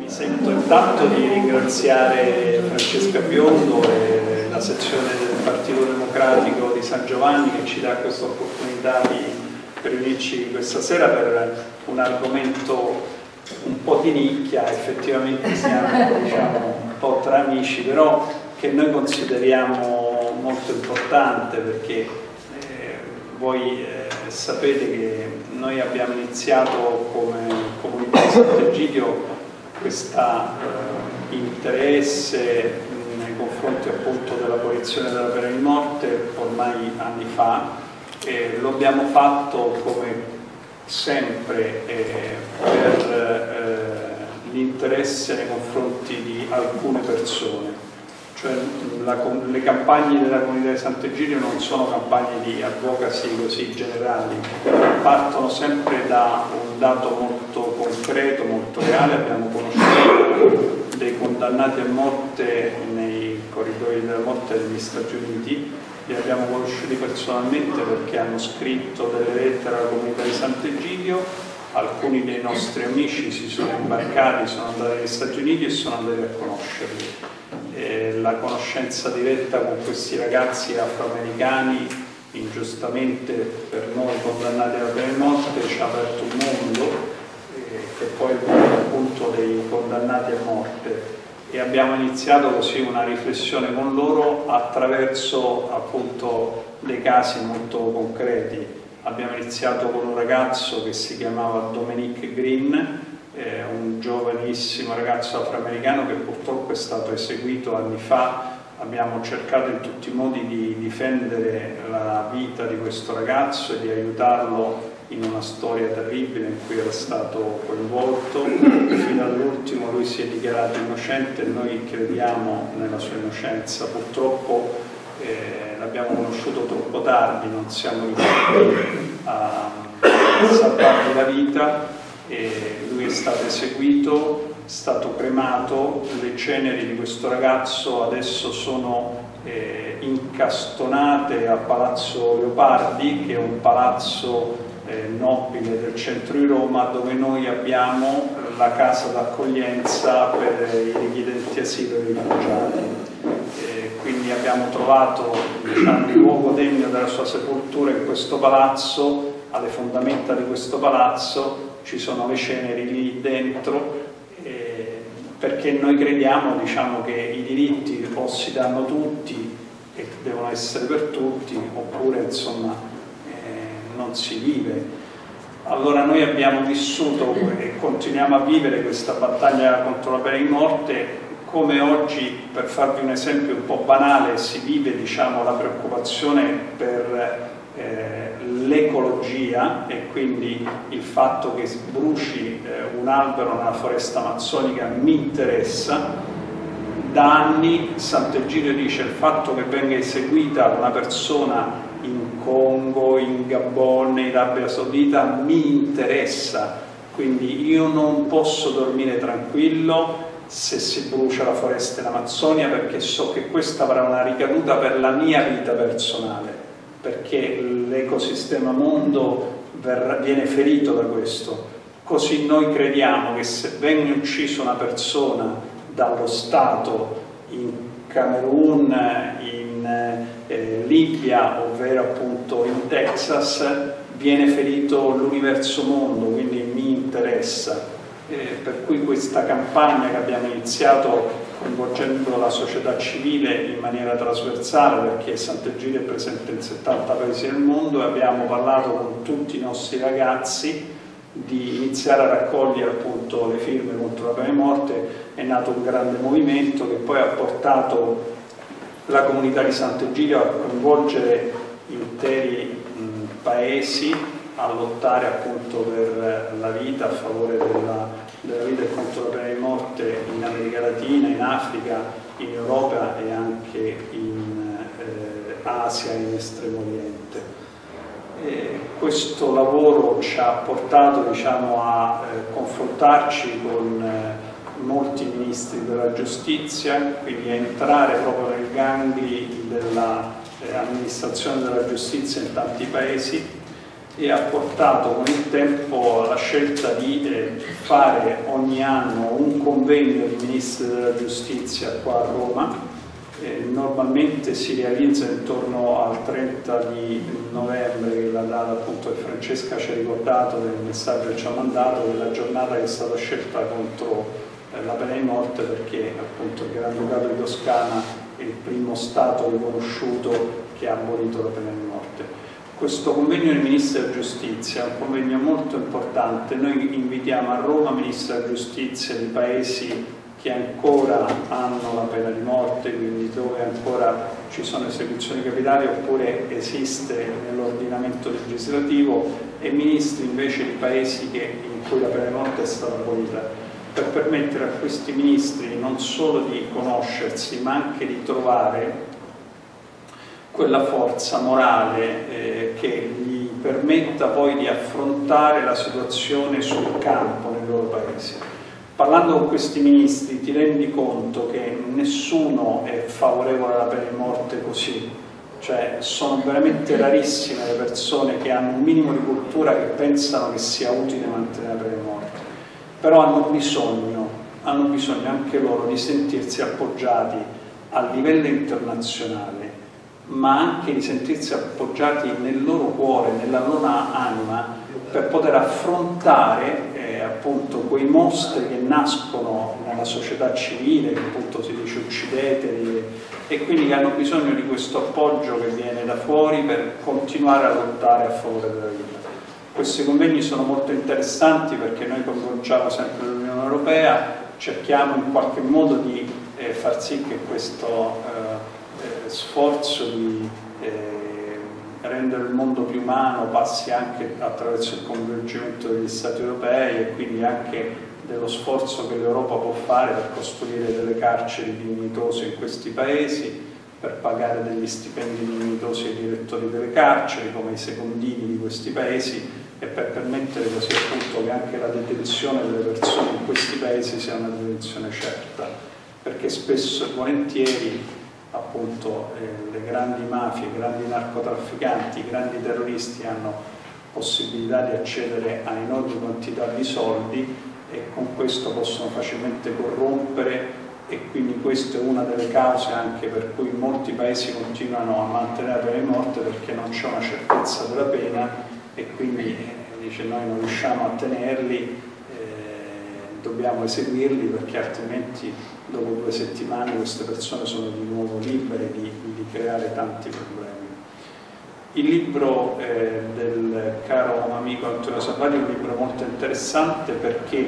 Mi sento intanto di ringraziare Francesca Biondo e la sezione del Partito Democratico di San Giovanni che ci dà questa opportunità di riunirci questa sera per un argomento un po' di nicchia. Effettivamente siamo un po' tra amici, però che noi consideriamo molto importante, perché voi sapete che noi abbiamo iniziato come comunità di Sant'Egidio questo interesse nei confronti appunto dell'abolizione della pena di morte ormai anni fa, e lo abbiamo fatto come sempre per l'interesse nei confronti di alcune persone. Cioè le campagne della comunità di Sant'Egidio non sono campagne di advocacy così generali, partono sempre da un dato molto concreto, molto reale. Abbiamo conosciuto dei condannati a morte nei corridoi della morte degli Stati Uniti, li abbiamo conosciuti personalmente perché hanno scritto delle lettere alla comunità di Sant'Egidio. Alcuni dei nostri amici si sono imbarcati, sono andati negli Stati Uniti e sono andati a conoscerli. La conoscenza diretta con questi ragazzi afroamericani, ingiustamente per noi condannati alla pena di morte, ci ha aperto un mondo, che poi è il mondo appunto dei condannati a morte, e abbiamo iniziato così una riflessione con loro attraverso appunto dei casi molto concreti. Abbiamo iniziato con un ragazzo che si chiamava Dominic Green, un giovanissimo ragazzo afroamericano che purtroppo è stato eseguito anni fa. Abbiamo cercato in tutti i modi di difendere la vita di questo ragazzo e di aiutarlo in una storia terribile in cui era stato coinvolto. Fino all'ultimo lui si è dichiarato innocente e noi crediamo nella sua innocenza. Purtroppo l'abbiamo conosciuto troppo tardi, non siamo riusciti a salvargli la vita. Lui è stato eseguito, è stato cremato. Le ceneri di questo ragazzo adesso sono incastonate a Palazzo Leopardi, che è un palazzo nobile del centro di Roma, dove noi abbiamo la casa d'accoglienza per i richiedenti asilo e i rifugiati. Quindi abbiamo trovato un luogo degno della sua sepoltura in questo palazzo. Alle fondamenta di questo palazzo ci sono le ceneri lì dentro, perché noi crediamo che i diritti o si danno tutti e devono essere per tutti, oppure insomma non si vive. Allora noi abbiamo vissuto e continuiamo a vivere questa battaglia contro la pena di morte, come oggi, per farvi un esempio un po' banale, si vive la preoccupazione per l'ecologia, e quindi il fatto che bruci un albero nella foresta amazzonica mi interessa. Da anni Sant'Egidio dice: il fatto che venga eseguita una persona in Congo, in Gabon, in Arabia Saudita mi interessa, quindi io non posso dormire tranquillo se si brucia la foresta in Amazzonia, perché so che questa avrà una ricaduta per la mia vita personale, perché l'ecosistema mondo viene ferito da questo. Così noi crediamo che se viene uccisa una persona dallo Stato in Camerun, in Libia, ovvero appunto in Texas, viene ferito l'universo mondo, quindi mi interessa. Per cui questa campagna che abbiamo iniziato coinvolgendo la società civile in maniera trasversale, perché Sant'Egidio è presente in 70 paesi del mondo, e abbiamo parlato con tutti i nostri ragazzi di iniziare a raccogliere appunto le firme contro la pena di morte. È nato un grande movimento che poi ha portato la comunità di Sant'Egidio a coinvolgere interi paesi a lottare appunto per la vita, a favore della vita e contro la pena di morte in America Latina, in Africa, in Europa e anche in Asia e in Estremo Oriente. Questo lavoro ci ha portato a confrontarci con molti ministri della giustizia, quindi a entrare proprio nei gangli dell'amministrazione della giustizia in tanti paesi. e ha portato con il tempo alla scelta di fare ogni anno un convegno di ministri della giustizia qua a Roma. Normalmente si realizza intorno al 30 di novembre, che è la data appunto che Francesca ci ha ricordato nel messaggio che ci ha mandato, della giornata che è stata scelta contro la pena di morte, perché appunto il Granducato di Toscana è il primo Stato riconosciuto che ha abolito la pena di morte. Questo convegno dei ministri della giustizia è un convegno molto importante. Noi invitiamo a Roma ministri della giustizia di paesi che ancora hanno la pena di morte, quindi dove ancora ci sono esecuzioni capitali oppure esiste nell'ordinamento legislativo, e ministri invece di paesi in cui la pena di morte è stata abolita, per permettere a questi ministri non solo di conoscersi ma anche di trovare quella forza morale che gli permetta poi di affrontare la situazione sul campo nei loro paesi. Parlando con questi ministri ti rendi conto che nessuno è favorevole alla pena di morte così, cioè sono veramente rarissime le persone che hanno un minimo di cultura che pensano che sia utile mantenere la pena di morte, però hanno bisogno anche loro di sentirsi appoggiati a livello internazionale, ma anche di sentirsi appoggiati nel loro cuore, nella loro anima, per poter affrontare appunto quei mostri che nascono nella società civile, che appunto si dice uccideteli, e quindi che hanno bisogno di questo appoggio che viene da fuori per continuare a lottare a favore della vita. Questi convegni sono molto interessanti perché noi coinvolgiamo sempre l'Unione Europea, cerchiamo in qualche modo di far sì che questo sforzo di rendere il mondo più umano passi anche attraverso il coinvolgimento degli Stati europei, e quindi anche dello sforzo che l'Europa può fare per costruire delle carceri dignitose in questi paesi, per pagare degli stipendi dignitosi ai direttori delle carceri come i secondini di questi paesi, e per permettere così appunto che anche la detenzione delle persone in questi paesi sia una detenzione certa, perché spesso e volentieri appunto le grandi mafie, i grandi narcotrafficanti, i grandi terroristi hanno possibilità di accedere a enormi quantità di soldi e con questo possono facilmente corrompere, e quindi questa è una delle cause anche per cui molti paesi continuano a mantenere la pena di morte, perché non c'è una certezza della pena e quindi dice noi non riusciamo a tenerli, dobbiamo eseguirli perché altrimenti dopo 2 settimane queste persone sono di nuovo libere di creare tanti problemi. Il libro del caro amico Antonio Salvati è un libro molto interessante perché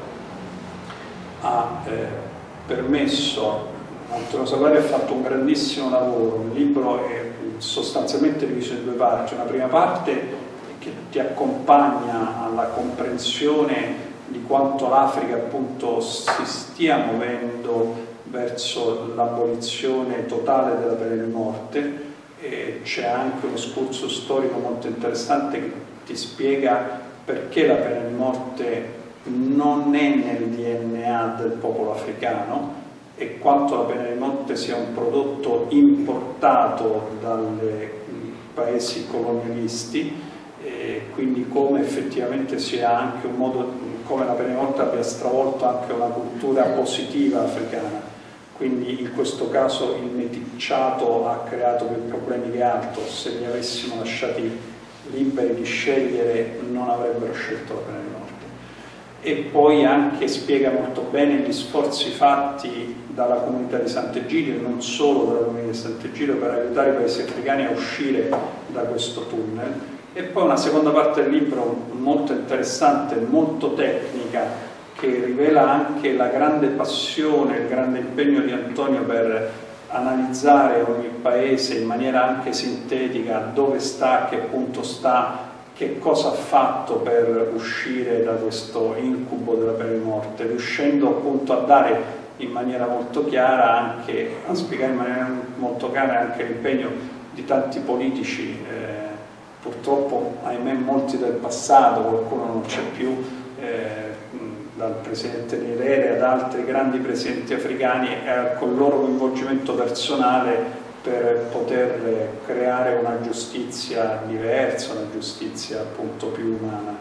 ha permesso, Antonio Salvati ha fatto un grandissimo lavoro. Il libro è sostanzialmente diviso in 2 parti, una prima parte che ti accompagna alla comprensione di quanto l'Africa appunto si stia muovendo verso l'abolizione totale della pena di morte, e c'è anche uno excursus storico molto interessante che ti spiega perché la pena di morte non è nel DNA del popolo africano e quanto la pena di morte sia un prodotto importato dai paesi colonialisti, e quindi come effettivamente sia anche un modo, come la pena di morte abbia stravolto anche una cultura positiva africana. Quindi in questo caso il meticciato ha creato più problemi che altro, se li avessimo lasciati liberi di scegliere non avrebbero scelto la pena di morte. E poi anche spiega molto bene gli sforzi fatti dalla comunità di Sant'Egidio e non solo dalla comunità di Sant'Egidio per aiutare i paesi africani a uscire da questo tunnel. E poi una seconda parte del libro molto interessante, molto tecnica, che rivela anche la grande passione, il grande impegno di Antonio per analizzare ogni paese in maniera anche sintetica, dove sta, a che punto sta, che cosa ha fatto per uscire da questo incubo della pena di morte, riuscendo appunto a dare in maniera molto chiara, anche a spiegare in maniera molto chiara anche l'impegno di tanti politici, purtroppo ahimè molti del passato, qualcuno non c'è più, dal presidente Nyerere ad altri grandi presidenti africani, con il loro coinvolgimento personale per poter creare una giustizia diversa, una giustizia appunto più umana.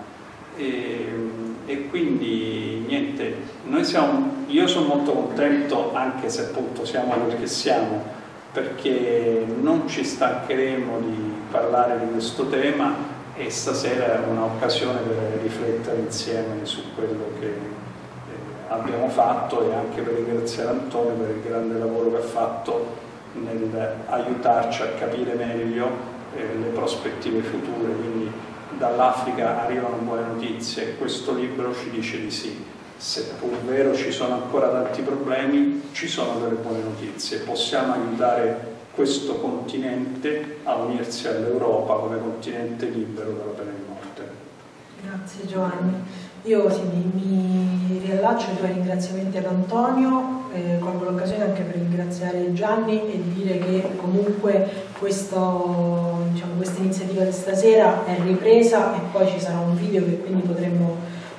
E quindi niente, io sono molto contento, anche se appunto siamo quelli che siamo, perché non ci stancheremo di parlare di questo tema, e stasera è un'occasione per riflettere insieme su quello che abbiamo fatto, e anche per ringraziare Antonio per il grande lavoro che ha fatto nel aiutarci a capire meglio le prospettive future. Quindi dall'Africa arrivano buone notizie, e questo libro ci dice di sì. Seppur vero ci sono ancora tanti problemi, ci sono delle buone notizie, possiamo aiutare questo continente a unirsi all'Europa come continente libero dalla pena di morte. Grazie Giovanni. Io sì, mi riallaccio ai tuoi ringraziamenti ad Antonio, colgo l'occasione anche per ringraziare Gianni e dire che comunque questa iniziativa di stasera è ripresa, e poi ci sarà un video che quindi potremmo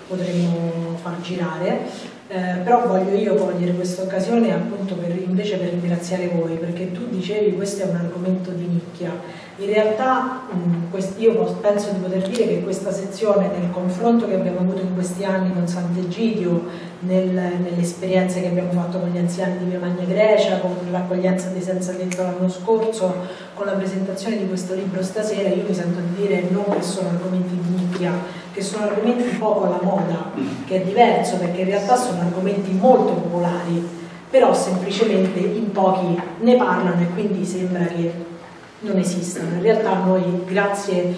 far girare. Però voglio io cogliere questa occasione appunto invece per ringraziare voi, perché tu dicevi questo è un argomento di nicchia. In realtà io penso di poter dire che questa sezione, nel confronto che abbiamo avuto in questi anni con Sant'Egidio, nelle esperienze che abbiamo fatto con gli anziani di Via Magna Grecia, con l'accoglienza dei senza tetto l'anno scorso, con la presentazione di questo libro stasera, io mi sento di dire non che sono argomenti di nicchia, che sono argomenti poco alla moda, che è diverso perché in realtà sono argomenti molto popolari, però semplicemente in pochi ne parlano e quindi sembra che non esistano. In realtà noi, grazie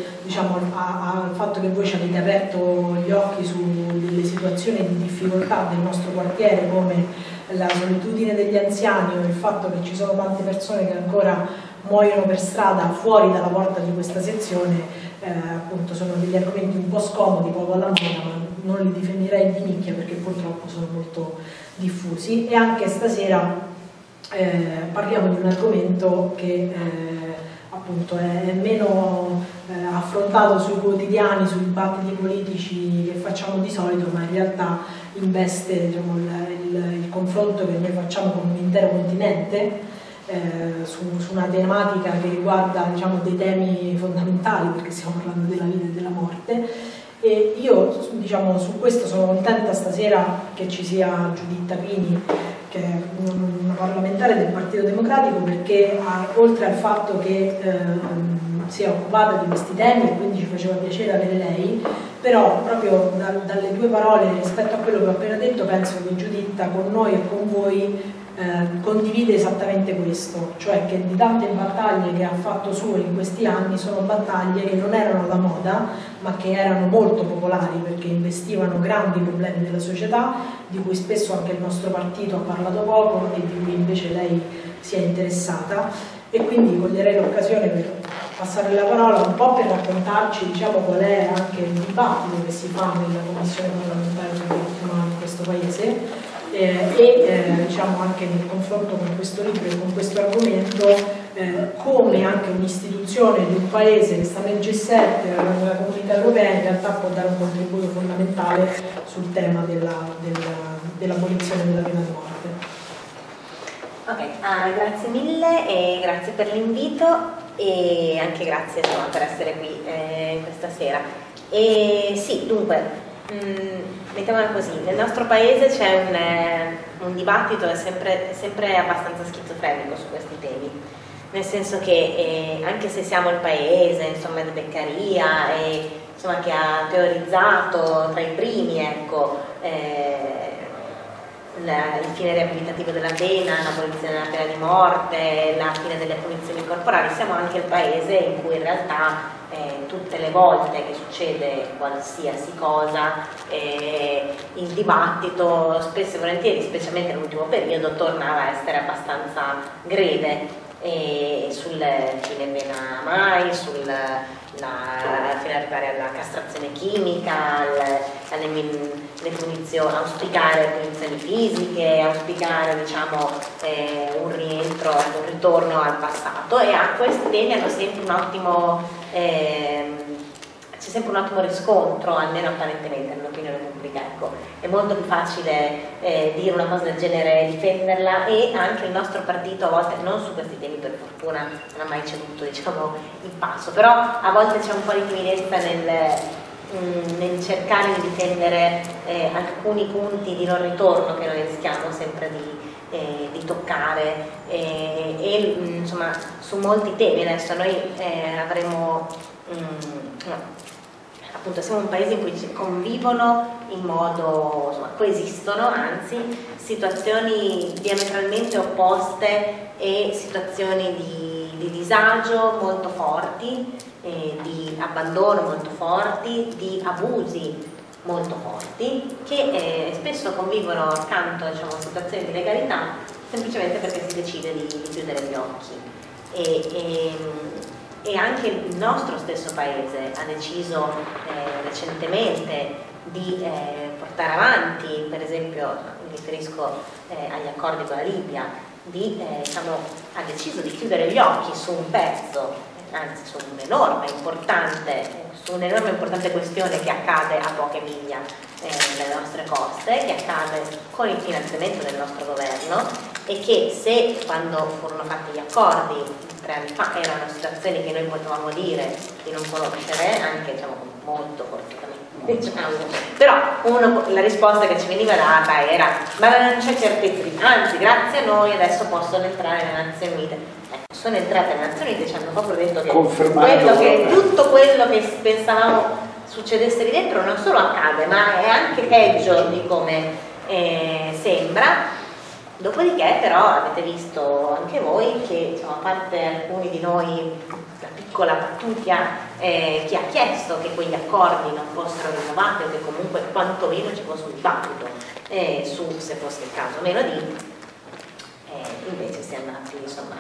al fatto che voi ci avete aperto gli occhi su delle situazioni di difficoltà del nostro quartiere, come la solitudine degli anziani o il fatto che ci sono tante persone che ancora muoiono per strada fuori dalla porta di questa sezione, appunto sono degli argomenti un po' scomodi, poco alla moda, ma non li definirei di nicchia perché purtroppo sono molto diffusi. E anche stasera parliamo di un argomento che appunto è meno affrontato sui quotidiani, sui dibattiti politici che facciamo di solito, ma in realtà investe il confronto che noi facciamo con un intero continente, su una tematica che riguarda dei temi fondamentali, perché stiamo parlando della vita e della morte. E io su questo sono contenta stasera che ci sia Giuditta Pini, che è una parlamentare del Partito Democratico, perché oltre al fatto che si è occupata di questi temi e quindi ci faceva piacere avere lei, però proprio dalle tue parole rispetto a quello che ho appena detto penso che Giuditta con noi e con voi condivide esattamente questo, cioè che di tante battaglie che ha fatto sue in questi anni sono battaglie che non erano alla moda, ma che erano molto popolari perché investivano grandi problemi della società, di cui spesso anche il nostro partito ha parlato poco e di cui invece lei si è interessata. E quindi coglierei l'occasione per passare la parola un po' per raccontarci qual è anche il dibattito che si fa nella Commissione parlamentare sui diritti umani in questo Paese, anche nel confronto con questo libro e con questo argomento, come anche un'istituzione di un paese che sta nel G7, nella Comunità Europea, in realtà può dare un contributo fondamentale sul tema dell'abolizione della pena di morte. Ok, grazie mille e grazie per l'invito e anche grazie per essere qui questa sera. E sì, dunque, mettiamola così, nel nostro paese c'è un dibattito sempre abbastanza schizofrenico su questi temi, nel senso che anche se siamo il paese di Beccaria che ha teorizzato tra i primi il fine riabilitativo della pena, l'abolizione della pena di morte, la fine delle punizioni corporali, siamo anche il paese in cui in realtà tutte le volte che succede qualsiasi cosa il dibattito spesso e volentieri, specialmente nell'ultimo periodo, tornava a essere abbastanza greve sul fine pena mai, fino ad arrivare alla castrazione chimica, le punizioni, auspicare punizioni fisiche, auspicare un ritorno al passato, e a questi temi hanno sempre un ottimo c'è sempre un ottimo riscontro, almeno apparentemente nell'opinione pubblica, ecco. È molto più facile dire una cosa del genere, difenderla, e anche il nostro partito a volte, non su questi temi per fortuna, non ha mai ceduto, diciamo, il passo, però a volte c'è un po' di timidezza nel cercare di difendere alcuni punti di non ritorno che noi rischiamo sempre di toccare, insomma, su molti temi. Adesso noi avremo appunto, siamo un paese in cui convivono in modo, insomma, coesistono anzi situazioni diametralmente opposte e situazioni di disagio molto forti, di abbandono molto forti, di abusi molto forti, che spesso convivono accanto, diciamo, a situazioni di legalità semplicemente perché si decide di chiudere gli occhi. E anche il nostro stesso paese ha deciso recentemente di portare avanti, per esempio mi riferisco agli accordi con la Libia, diciamo, ha deciso di chiudere gli occhi su un pezzo, anzi su un'enorme importante questione che accade a poche miglia dalle nostre coste, che accade con il finanziamento del nostro governo, e che se quando furono fatti gli accordi 3 anni fa erano situazioni che noi potevamo dire di non conoscere, anche, diciamo, molto fortunatamente, diciamo. Però la risposta che ci veniva data era: ma non c'è certezza, anzi grazie a noi adesso possono entrare nelle Nazioni Unite. Sono entrate nelle Nazioni Unite, ci hanno proprio detto che tutto quello che pensavamo succedesse lì dentro non solo accade, ma è anche peggio di come sembra. Dopodiché però avete visto anche voi che, insomma, a parte alcuni di noi, la piccola pattutia chi ha chiesto che quegli accordi non fossero rinnovati, o che comunque quantomeno ci fosse un dibattito su se fosse il caso o meno invece si è andati, insomma,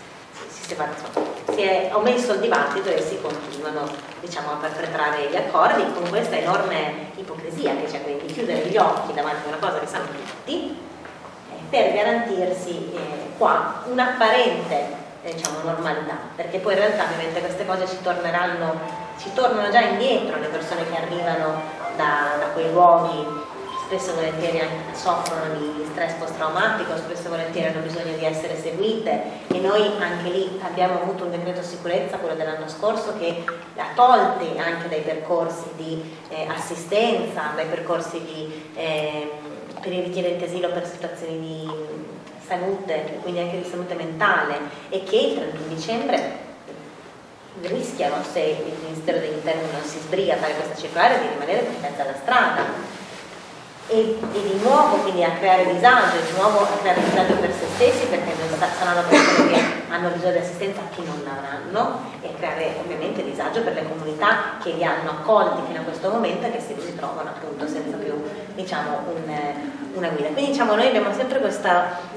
si è omesso il dibattito e si continuano, diciamo, a perpetrare gli accordi con questa enorme ipocrisia che c'è, quindi chiudere gli occhi davanti a una cosa che sanno tutti per garantirsi qua un'apparente, diciamo, normalità, perché poi in realtà ovviamente queste cose ci tornano già indietro. Le persone che arrivano da quei luoghi spesso e volentieri anche soffrono di stress post-traumatico, spesso e volentieri hanno bisogno di essere seguite, e noi anche lì abbiamo avuto un decreto sicurezza, quello dell'anno scorso, che ha tolti anche dai percorsi di assistenza, dai percorsi per i richiedenti asilo per situazioni di salute, quindi anche di salute mentale, e che il 31 dicembre rischiano, se il Ministero dell'Interno non si sbriga a fare questa circolare, di rimanere in mezzo alla strada. E di nuovo quindi a creare disagio, di nuovo a creare disagio per se stessi, perché saranno persone che hanno bisogno di assistenza che non l'avranno, e a creare ovviamente disagio per le comunità che li hanno accolti fino a questo momento e che si ritrovano appunto senza più, diciamo, una guida. Quindi, diciamo, noi abbiamo sempre questo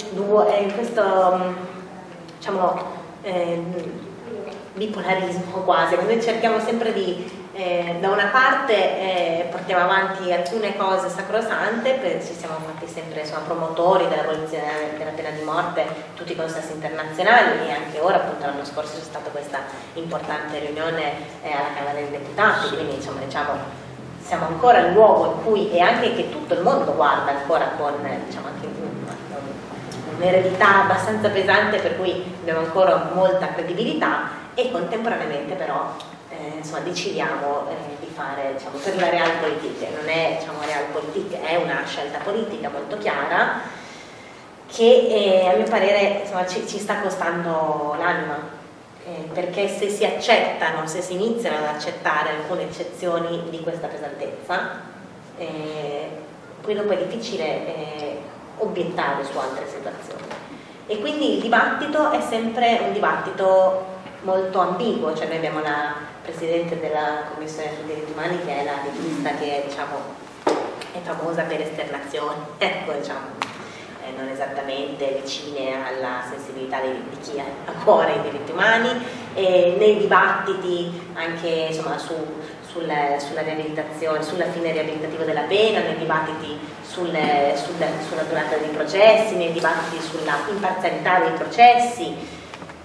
diciamo, bipolarismo quasi, noi cerchiamo sempre di da una parte portiamo avanti alcune cose sacrosante, ci siamo fatti sempre, insomma, promotori dell'abolizione della pena di morte, tutti i consessi internazionali, e anche ora, appunto l'anno scorso c'è stata questa importante riunione alla Camera dei Deputati, quindi, insomma, diciamo, siamo ancora il luogo in cui, e anche che tutto il mondo guarda ancora con, diciamo, anche un'eredità abbastanza pesante, per cui abbiamo ancora molta credibilità, e contemporaneamente però insomma, decidiamo di fare, diciamo, per la realpolitik. Non è, diciamo, realpolitik, è una scelta politica molto chiara che a mio parere, insomma, ci sta costando l'anima, perché se si accettano, se si iniziano ad accettare alcune eccezioni di questa pesantezza, poi dopo è difficile obiettare su altre situazioni, e quindi il dibattito è sempre un dibattito molto ambiguo. Cioè, noi abbiamo la Presidente della Commissione sui diritti umani, che è la leghista, che, diciamo, è famosa per esternazioni, ecco, diciamo, non esattamente vicine alla sensibilità di chi ha a cuore i diritti umani, e nei dibattiti anche, insomma, sulla riabilitazione, sulla fine riabilitativa della pena, nei dibattiti sulla durata dei processi, nei dibattiti sulla imparzialità dei processi.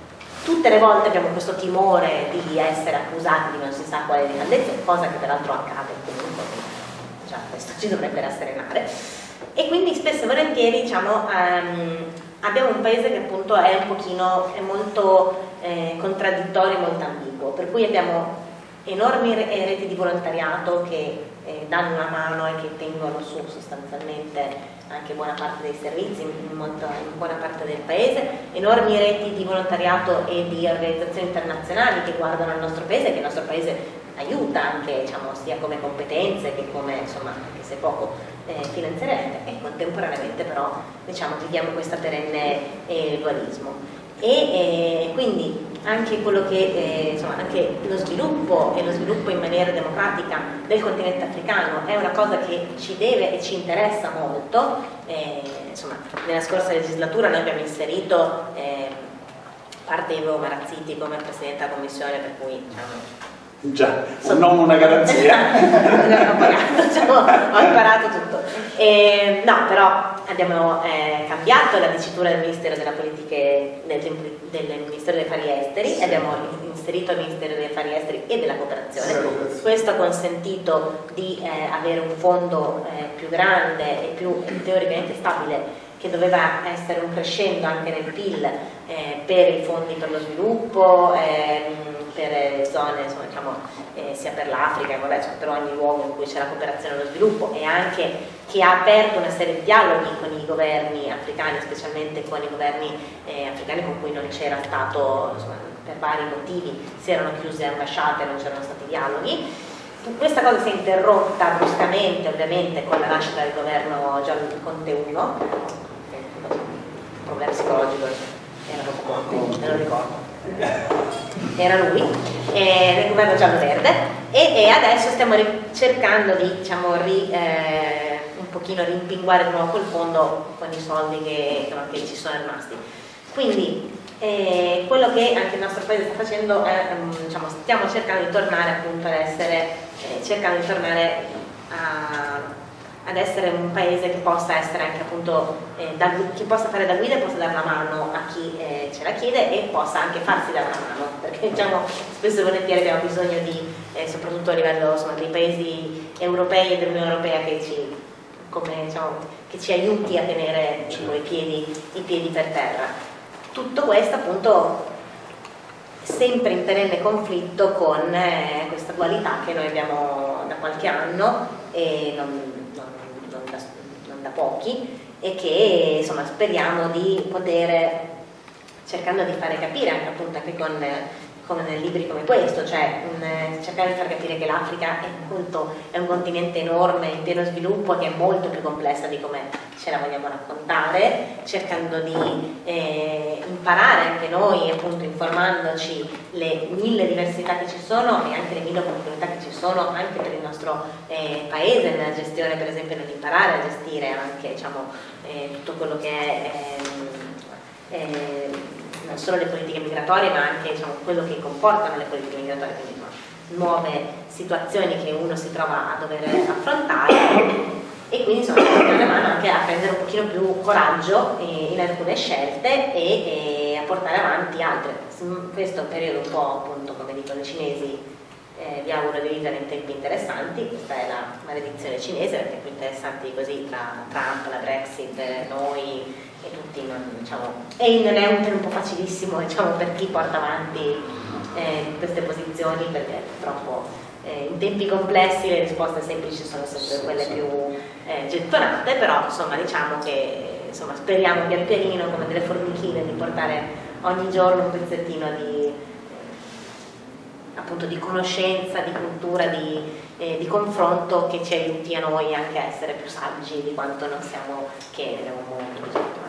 tutte le volte abbiamo questo timore di essere accusati di non si sa quale nefandezza, cosa che peraltro accade comunque, già questo ci dovrebbe rasserenare. E quindi spesso e volentieri diciamo, abbiamo un paese che appunto è molto contraddittorio, molto ambiguo, per cui abbiamo enormi reti di volontariato che danno una mano e che tengono su sostanzialmente anche buona parte dei servizi in buona parte del paese, enormi reti di volontariato e di organizzazioni internazionali che guardano il nostro paese, che il nostro paese aiuta anche, diciamo, sia come competenze che come, insomma, anche se poco finanziariamente, e contemporaneamente però diciamo viviamo questo perenne dualismo. E quindi anche quello che insomma, anche lo sviluppo e lo sviluppo in maniera democratica del continente africano è una cosa che ci deve e ci interessa molto. Insomma, nella scorsa legislatura noi abbiamo inserito parte di Evo Marazziti come Presidente della Commissione, per cui diciamo, già, un nome, una garanzia. Ho imparato tutto. No, però abbiamo cambiato la dicitura del Ministero della Politica del Ministero degli Affari Esteri, sì. Abbiamo inserito il Ministero degli Affari Esteri e della Cooperazione. Sì. Questo ha consentito di avere un fondo più grande e più teoricamente stabile, che doveva essere un crescendo anche nel PIL per i fondi per lo sviluppo, per zone, insomma, diciamo, sia per l'Africa, per ogni luogo in cui c'è la cooperazione e lo sviluppo, e anche che ha aperto una serie di dialoghi con i governi africani, specialmente con i governi africani con cui non c'era stato, insomma, per vari motivi, si erano chiuse ambasciate, non c'erano stati dialoghi. Questa cosa si è interrotta bruscamente, ovviamente, con la nascita del governo John Conte 1, problema psicologico, era proprio Conte, me lo ricordo. Era lui, nel governo giallo-verde, e adesso stiamo cercando di, diciamo, un pochino rimpinguare di nuovo quel fondo con i soldi che ci sono rimasti. Quindi quello che anche il nostro paese sta facendo è, diciamo, stiamo cercando di tornare appunto ad essere, cercando di tornare ad essere un paese che possa essere anche appunto che possa fare da guida e possa dare una mano a chi ce la chiede, e possa anche farsi dare una mano, perché diciamo spesso e volentieri abbiamo bisogno di soprattutto a livello, insomma, dei paesi europei e dell'Unione Europea che ci aiuti a tenere i piedi per terra. Tutto questo appunto sempre in perenne conflitto con questa dualità che noi abbiamo da qualche anno e non da pochi, e che insomma speriamo di poter, cercando di fare capire anche appunto anche con libri come questo, cioè cercare di far capire che l'Africa è un continente enorme, in pieno sviluppo, che è molto più complessa di come ce la vogliamo raccontare, cercando di imparare anche noi, appunto informandoci le 1000 diversità che ci sono e anche le 1000 opportunità che ci sono anche per il nostro paese, nella gestione, per esempio, nell'imparare a gestire anche, diciamo, tutto quello che è non solo le politiche migratorie, ma anche, diciamo, quello che comportano le politiche migratorie, quindi nuove situazioni che uno si trova a dover affrontare, e quindi insomma dare una mano anche a prendere un pochino più coraggio in alcune scelte e a portare avanti altre. In questo periodo un po', appunto, come dicono i cinesi, vi auguro di vivere in tempi interessanti. Questa è la maledizione cinese, perché più interessanti così tra Trump, la Brexit, noi e tutti, diciamo, e non è un tempo facilissimo, diciamo, per chi porta avanti queste posizioni, perché purtroppo in tempi complessi le risposte semplici sono sempre quelle più gettonate, però insomma diciamo che insomma speriamo pian pianino, come delle formichine, di portare ogni giorno un pezzettino appunto di conoscenza, di cultura, di confronto, che ci aiuti a noi anche a essere più saggi di quanto non siamo, che abbiamo molto bisogno.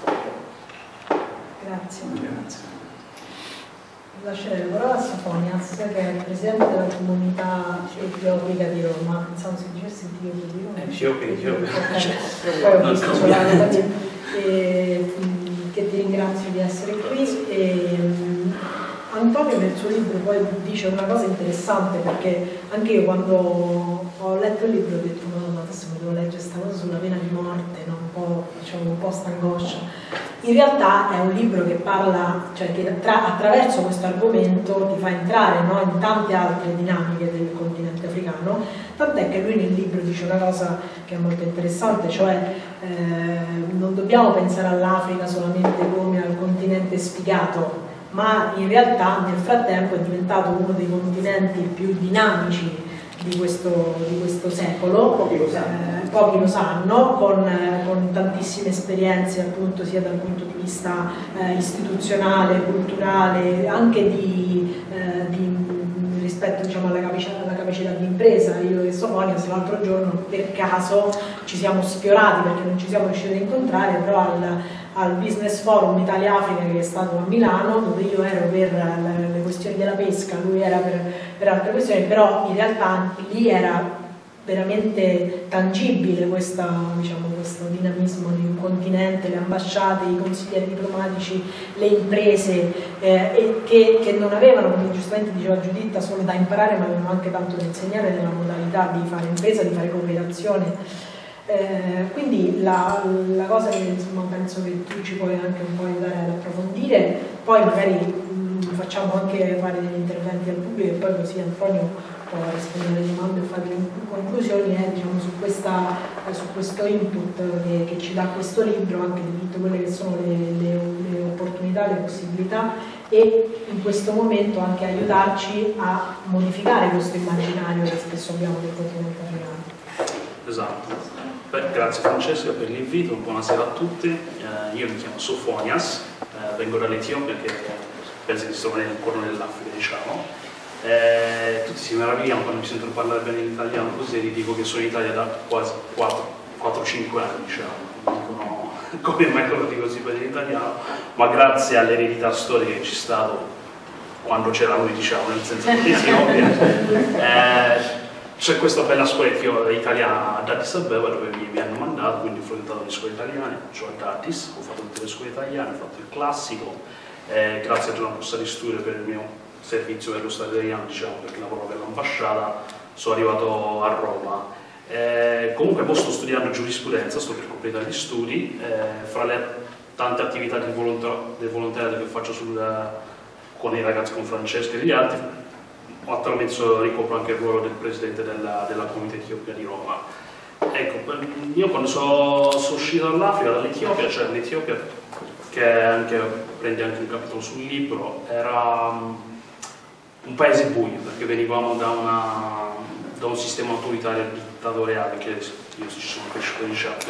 Grazie. Lascerei la parola a Sofonias, che è il presidente della comunità etiopica di Roma. Pensavo si dicesse etiopica di Roma. Poi ho visto che ti ringrazio di essere qui. Antonio nel suo libro poi dice una cosa interessante, perché anche io quando ho letto il libro ho detto no, adesso mi devo leggere questa cosa sulla pena di morte, no? Un po' st'angoscia. In realtà è un libro che parla, cioè che attraverso questo argomento ti fa entrare, no, in tante altre dinamiche del continente africano, tant'è che lui nel libro dice una cosa che è molto interessante, cioè non dobbiamo pensare all'Africa solamente come al continente sfigato, ma in realtà nel frattempo è diventato uno dei continenti più dinamici di questo secolo, pochi lo sanno, con tantissime esperienze appunto sia dal punto di vista istituzionale, culturale, anche rispetto, diciamo, alla capacità di impresa. Io e Sofonias l'altro giorno per caso ci siamo sfiorati perché non ci siamo riusciti ad incontrare, però al Business Forum Italia-Africa che è stato a Milano, dove io ero per le questioni della pesca, lui era per altre questioni, però in realtà lì era veramente tangibile questo dinamismo di un continente, le ambasciate, i consiglieri diplomatici, le imprese che non avevano, come giustamente diceva Giuditta, solo da imparare, ma avevano anche tanto da insegnare nella modalità di fare impresa, di fare cooperazione. Quindi la cosa che insomma penso che tu ci puoi anche un po' aiutare ad approfondire, poi magari facciamo anche fare degli interventi al pubblico e poi così Antonio può rispondere alle domande e fare le conclusioni, diciamo, su questo input che ci dà questo libro, anche di tutte quelle che sono le opportunità, le possibilità, e in questo momento anche aiutarci a modificare questo immaginario che spesso abbiamo del continente africano. Esatto. Grazie Francesca per l'invito, buonasera a tutti. Io mi chiamo Sofonias, vengo dall'Etiopia, che penso che sto venendo ancora nell'Africa, diciamo. Tutti si meravigliano quando mi sentono parlare bene l'italiano, così vi dico che sono in Italia da quasi 4-5 anni, diciamo. Dicono come mai lo dico così bene l'italiano, ma grazie all'eredità storica che c'è stato quando c'era lui, diciamo, nel senso che Etiopia. C'è questa bella scuola italiana ad Addis Abeba dove mi hanno mandato, quindi ho frequentato le scuole italiane, cioè ad Addis, ho fatto tutte le scuole italiane, ho fatto il classico, grazie a una borsa di studio per il mio servizio per lo Stato italiano, diciamo, perché lavoro per l'ambasciata, sono arrivato a Roma. Comunque poi sto studiando giurisprudenza, sto per completare gli studi, fra le tante attività del volontariato che faccio con i ragazzi, con Francesca e gli altri. Attualmente ricopro anche il ruolo del presidente della comunità etiopica di Roma. Ecco, io quando sono uscito dall'Etiopia, cioè l'Etiopia, che prende anche un capitolo sul libro, era un paese buio, perché venivamo da un sistema autoritario dittatoriale che io ci sono cresciuto, diciamo, per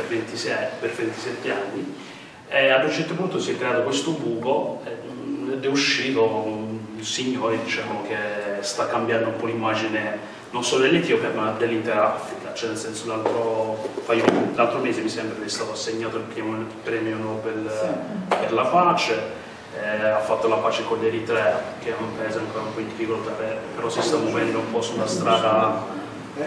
27 anni, e ad un certo punto si è creato questo buco ed è uscito il signore, diciamo, che sta cambiando un po' l'immagine non solo dell'Etiopia ma dell'intera Africa, cioè nel senso l'altro mese mi sembra che è stato assegnato il premio Nobel per la pace, ha fatto la pace con l'Eritrea, che è un paese ancora un po' in difficoltà, però si sta muovendo un po' sulla strada.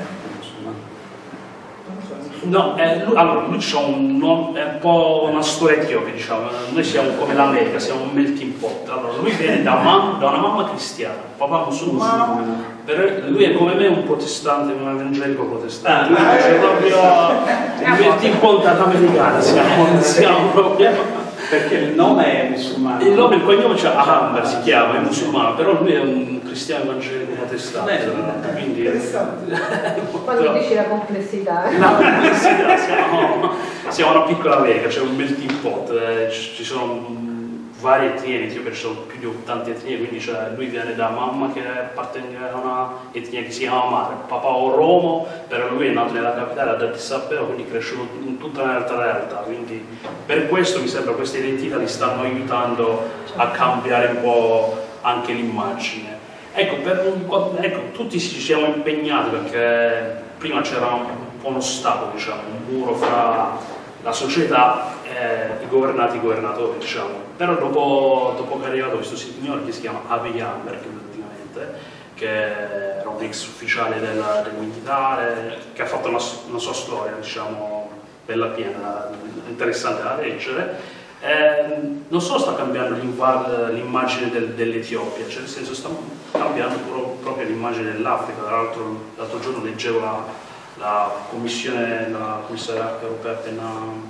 No, allora lui c'ha è un po' una storia etiopica, diciamo. Noi siamo come l'America, siamo un melting pot. Allora lui viene da una mamma cristiana, papà musulmano, lui è come me un protestante, un evangelico protestante, c'è proprio un melting pot all'americana, siamo proprio. Perché il nome è musulmano. Il cognome c'è Ahmed, si chiama, è musulmano, però lui è un cristiano evangelico protestante. Quindi quando dici la complessità. La complessità, siamo una piccola America, c'è un melting pot, ci sono varie etnie, in Etiopia ci sono più di 80 etnie, quindi lui viene da mamma che appartiene a una etnia che si chiama Mare, papà Oromo, però lui è nato nella capitale ad Addis Abeba, quindi è cresciuto in tutta un'altra realtà, quindi per questo mi sembra queste identità li stanno aiutando a cambiare un po' anche l'immagine. Ecco, tutti ci siamo impegnati perché prima c'era un po' uno ostacolo, diciamo, un muro fra la società e i governati e i governatori, diciamo. Però dopo che è arrivato questo signore che si chiama Abiy Ahmed, praticamente, che era un ex ufficiale del militare, che ha fatto una sua storia, diciamo, bella piena, interessante da leggere, non solo sta cambiando l'immagine dell'Etiopia, cioè nel senso sta cambiando proprio l'immagine dell'Africa. Tra l'altro l'altro giorno leggevo la commissaria europea appena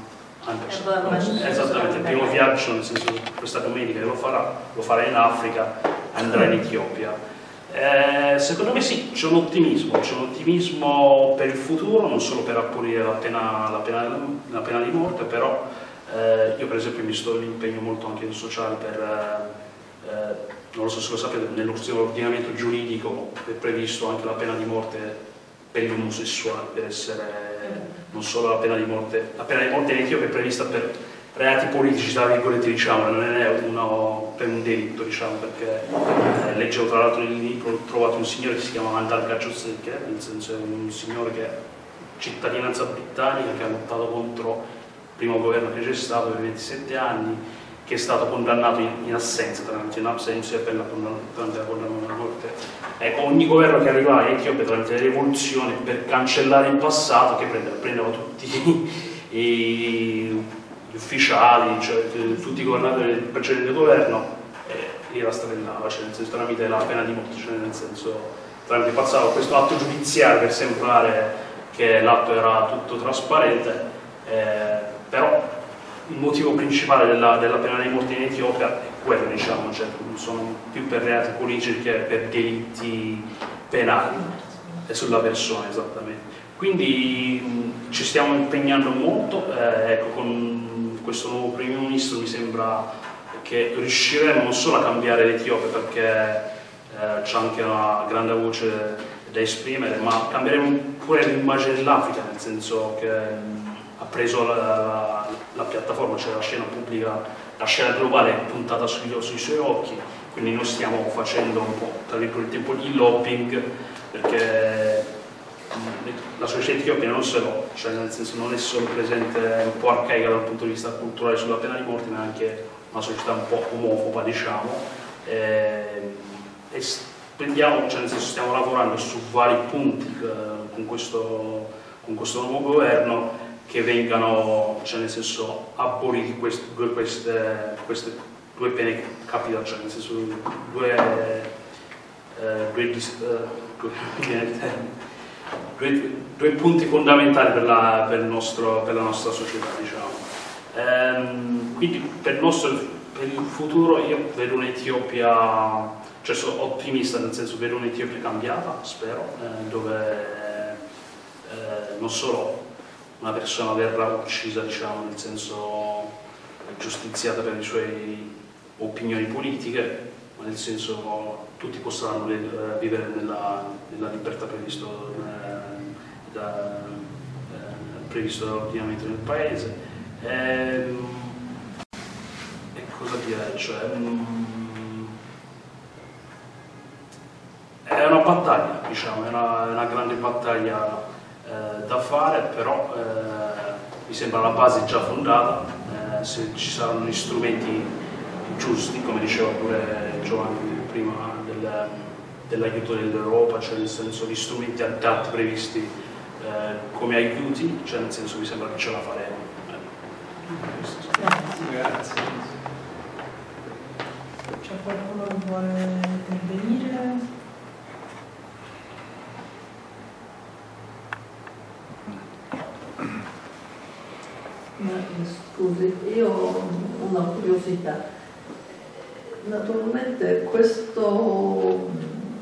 esattamente il primo viaggio, nel senso questa domenica che lo farà in Africa, andrà in Etiopia. Secondo me sì, c'è un ottimismo per il futuro, non solo per abolire la pena di morte, però io per esempio mi sto impegno molto anche in sociale per, non lo so se lo sapete, nell'ordinamento giuridico è previsto anche la pena di morte per gli omosessuali, per essere non solo la pena di morte in Etiopia è prevista per reati politici, tra virgolette, diciamo, non è per un delitto, diciamo, perché leggevo tra l'altro nel libro, ho trovato un signore che si chiama Mandal Gacciosecche, nel senso è un signore che ha cittadinanza britannica, che ha lottato contro il primo governo che c'è stato per 27 anni, che è stato condannato in assenza, tramite e per la condanna alla morte. Ecco, ogni governo che arriva in Etiopia tramite le rivoluzioni per cancellare il passato, che prendeva tutti gli ufficiali, cioè tutti i governatori del precedente governo, li rastrellava, cioè nel senso tramite la pena di morte, cioè nel senso tramite passava questo atto giudiziario per sembrare che l'atto era tutto trasparente, però il motivo principale della pena di morte in Etiopia è quello, diciamo, cioè sono più per reati politici che per delitti penali e sulla persona, esattamente. Quindi ci stiamo impegnando molto, ecco, con questo nuovo primo ministro mi sembra che riusciremo non solo a cambiare l'Etiopia, perché c'è anche una grande voce da esprimere, ma cambieremo pure l'immagine dell'Africa, nel senso che ha preso la piattaforma, cioè la scena pubblica, la scena globale è puntata sui suoi occhi, quindi noi stiamo facendo un po', tra virgolette, un po' di lobbying, perché la società etiopiana non solo, cioè nel senso non è solo presente, un po' arcaica dal punto di vista culturale sulla pena di morte, ma anche una società un po' omofoba, diciamo, e spendiamo, cioè nel senso stiamo lavorando su vari punti con questo nuovo governo, che vengano, cioè nel senso, aboliti queste due pene capitali, cioè nel senso due punti fondamentali per la nostra società, diciamo. Quindi per il futuro io vedo un'Etiopia, cioè sono ottimista, nel senso vedo un'Etiopia cambiata, spero, dove non solo una persona verrà uccisa, diciamo, nel senso giustiziata per le sue opinioni politiche, ma nel senso tutti possano vivere nella libertà previsto dall'ordinamento del paese. E cosa dire? Cioè, è una battaglia, diciamo, è una grande battaglia da fare, però mi sembra la base già fondata, se ci saranno gli strumenti giusti, come diceva pure Giovanni prima dell'aiuto dell'Europa, cioè nel senso gli strumenti adatti previsti come aiuti, cioè nel senso mi sembra che ce la faremo. Grazie. C'è qualcuno che vuole intervenire? Scusi, io ho una curiosità. Naturalmente questo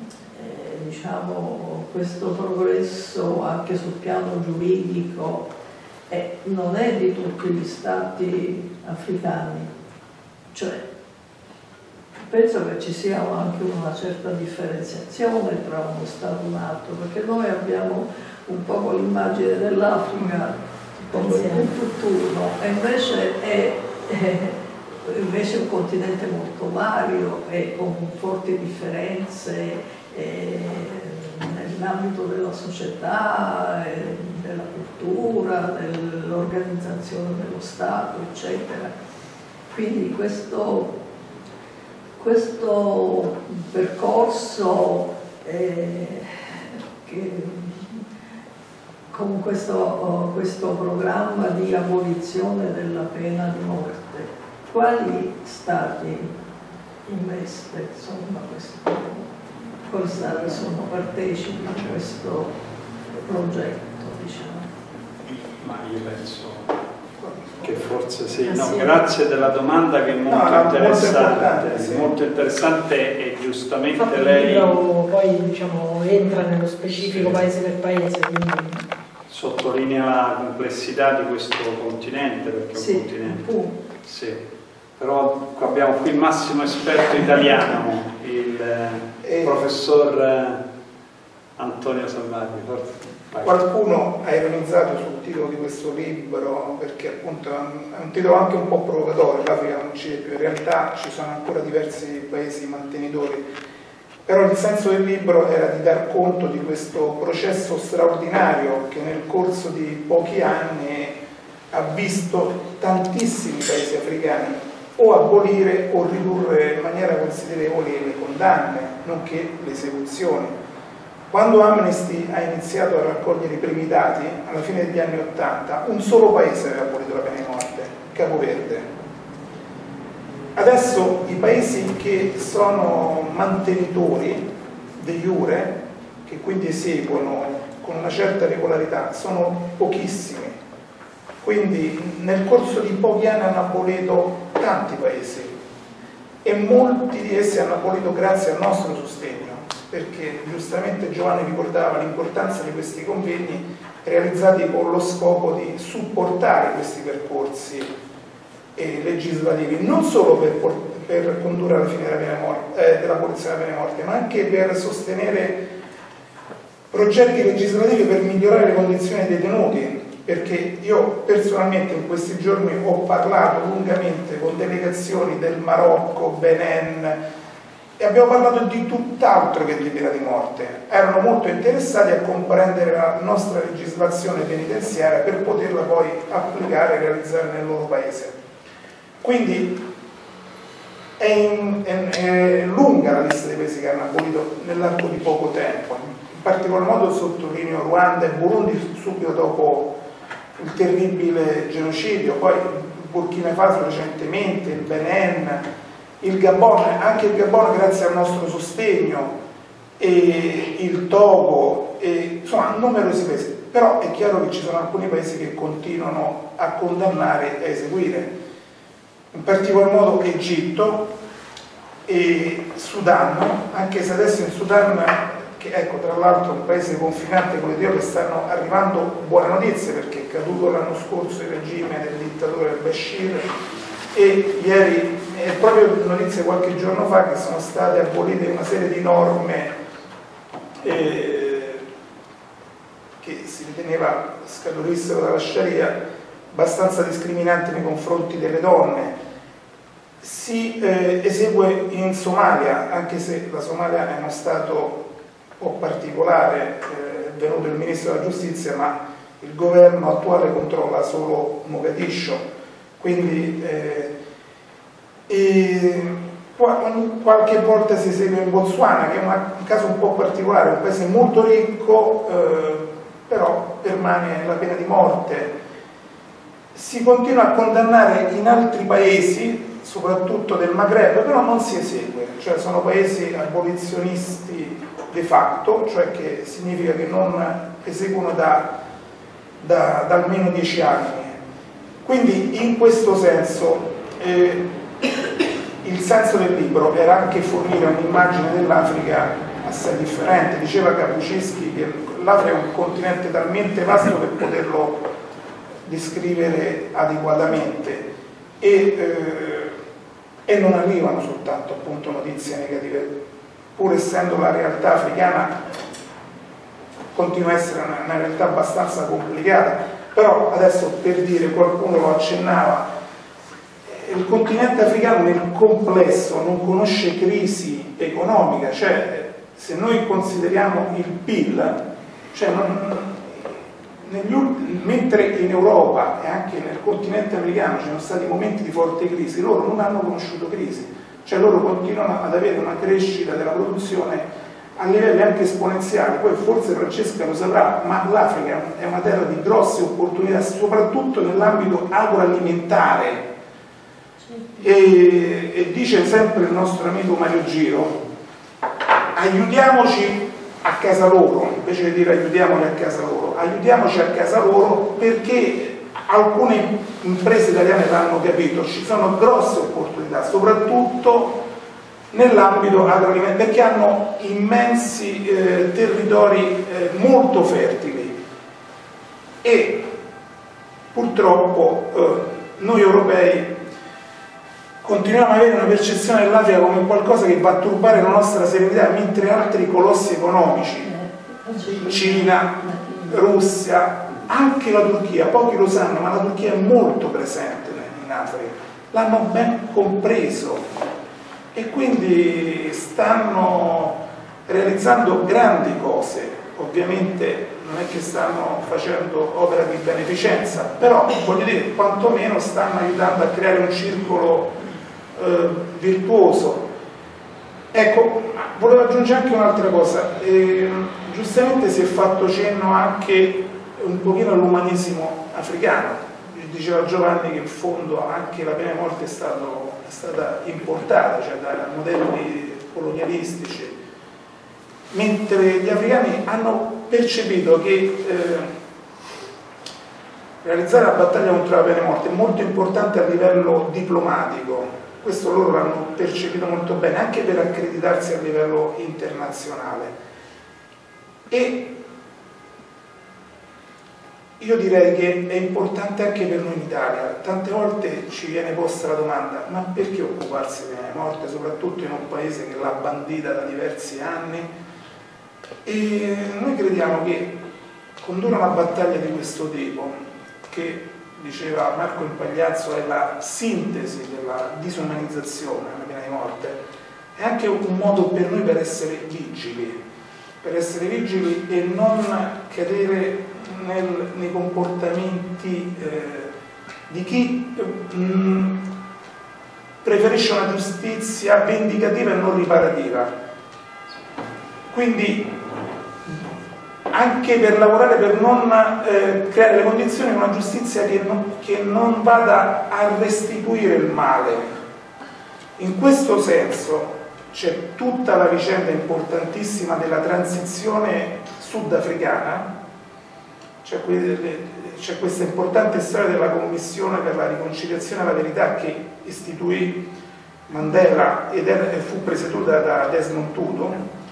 progresso anche sul piano giuridico non è di tutti gli stati africani, cioè penso che ci sia anche una certa differenziazione tra uno stato e un altro, perché noi abbiamo un po' l'immagine dell'Africa come un tutt'uno, e invece è un continente molto vario e con forti differenze nell'ambito della società, della cultura, dell'organizzazione dello Stato, eccetera. Quindi questo percorso con questo programma di abolizione della pena di morte quali stati investe, insomma, quali stati sono partecipi a questo progetto, diciamo? Ma io penso che forse sì, no, grazie della domanda che è molto interessante, sì. Molto interessante e giustamente infatti lei il libro poi diciamo entra nello specifico paese per paese, quindi sottolinea la complessità di questo continente, perché è un continente. Sì. Però abbiamo qui il massimo esperto italiano, il professor Antonio Salvardi. Qualcuno ha ironizzato sul titolo di questo libro perché appunto è un titolo anche un po' provocatorio, l'Africa non c'è più, in realtà ci sono ancora diversi paesi mantenitori, però il senso del libro era di dar conto di questo processo straordinario che nel corso di pochi anni ha visto tantissimi paesi africani o abolire o ridurre in maniera considerevole le condanne, nonché le esecuzioni. Quando Amnesty ha iniziato a raccogliere i primi dati, alla fine degli anni '80, un solo paese aveva abolito la pena di morte, Capo Verde. Adesso i paesi che sono mantenitori de iure, che quindi eseguono con una certa regolarità, sono pochissimi. Quindi nel corso di pochi anni hanno abolito tanti paesi e molti di essi hanno abolito grazie al nostro sostegno, perché giustamente Giovanni ricordava l'importanza di questi convegni realizzati con lo scopo di supportare questi percorsi legislativi, non solo per condurre alla fine dell'abolizione della pena di morte, ma anche per sostenere progetti legislativi per migliorare le condizioni dei detenuti, perché io personalmente in questi giorni ho parlato lungamente con delegazioni del Marocco, Benin, e abbiamo parlato di tutt'altro che di pena di morte. Erano molto interessati a comprendere la nostra legislazione penitenziaria per poterla poi applicare e realizzare nel loro paese. Quindi è lunga la lista dei paesi che hanno abolito nell'arco di poco tempo. In particolar modo sottolineo Ruanda e Burundi subito dopo il terribile genocidio, poi il Burkina Faso recentemente, il Benin, il Gabon, anche il Gabon grazie al nostro sostegno, e il Togo, insomma numerosi paesi. Però è chiaro che ci sono alcuni paesi che continuano a condannare e a eseguire, in particolar modo Egitto e Sudan, anche se adesso in Sudan, che ecco tra l'altro un paese confinante con l'Etiopia, stanno arrivando buone notizie, perché è caduto l'anno scorso il regime del dittatore al-Bashir e ieri è proprio notizia qualche giorno fa che sono state abolite una serie di norme che si riteneva scaturissero dalla Sharia, abbastanza discriminanti nei confronti delle donne. Si esegue in Somalia, anche se la Somalia è uno stato un po' particolare, è venuto il ministro della giustizia, ma il governo attuale controlla solo Mogadiscio, quindi qualche volta si esegue in Botswana, che è un caso un po' particolare, un paese molto ricco, però permane la pena di morte. Si continua a condannare in altri paesi, soprattutto del Maghreb, però non si esegue, cioè sono paesi abolizionisti de facto, cioè che significa che non eseguono da almeno 10 anni. Quindi in questo senso il senso del libro era anche fornire un'immagine dell'Africa assai differente. Diceva Kapuczynski che l'Africa è un continente talmente vasto per poterlo descrivere adeguatamente e non arrivano soltanto appunto notizie negative, pur essendo la realtà africana continua a essere una realtà abbastanza complicata. Però adesso, per dire, qualcuno lo accennava, il continente africano nel complesso non conosce crisi economica, cioè se noi consideriamo il PIL, cioè mentre in Europa e anche nel continente africano ci sono stati momenti di forte crisi, loro non hanno conosciuto crisi, cioè loro continuano ad avere una crescita della produzione a livelli anche esponenziali. Poi forse Francesca lo saprà, ma l'Africa è una terra di grosse opportunità, soprattutto nell'ambito agroalimentare, e dice sempre il nostro amico Mario Giro: aiutiamoci a casa loro, invece di dire aiutiamoli a casa loro, aiutiamoci a casa loro, perché alcune imprese italiane l'hanno capito, ci sono grosse opportunità, soprattutto nell'ambito agroalimentare, perché hanno immensi territori molto fertili, e purtroppo noi europei continuiamo ad avere una percezione dell'Africa come qualcosa che va a turbare la nostra serenità, mentre altri colossi economici, Cina, Russia, anche la Turchia, pochi lo sanno, ma la Turchia è molto presente in Africa, l'hanno ben compreso e quindi stanno realizzando grandi cose. Ovviamente non è che stanno facendo opera di beneficenza, però voglio dire, quantomeno stanno aiutando a creare un circolo virtuoso. Ecco, volevo aggiungere anche un'altra cosa. Giustamente si è fatto cenno anche un pochino all'umanesimo africano. Diceva Giovanni che in fondo anche la pena di morte è stata importata, cioè da modelli colonialistici, mentre gli africani hanno percepito che realizzare la battaglia contro la pena di morte è molto importante a livello diplomatico. Questo loro l'hanno percepito molto bene, anche per accreditarsi a livello internazionale. E io direi che è importante anche per noi in Italia. Tante volte ci viene posta la domanda: ma perché occuparsi di pena di morte, soprattutto in un paese che l'ha bandita da diversi anni? E noi crediamo che condurre una battaglia di questo tipo, che diceva Marco Impagliazzo è la sintesi della disumanizzazione della pena di morte, è anche un modo per noi per essere vigili e non cadere nei comportamenti di chi preferisce una giustizia vendicativa e non riparativa. Quindi anche per lavorare per non creare le condizioni di una giustizia che non vada a restituire il male. In questo senso c'è tutta la vicenda importantissima della transizione sudafricana, c'è questa importante storia della Commissione per la riconciliazione e la verità che istituì Mandela e fu presieduta da Desmond Tutu,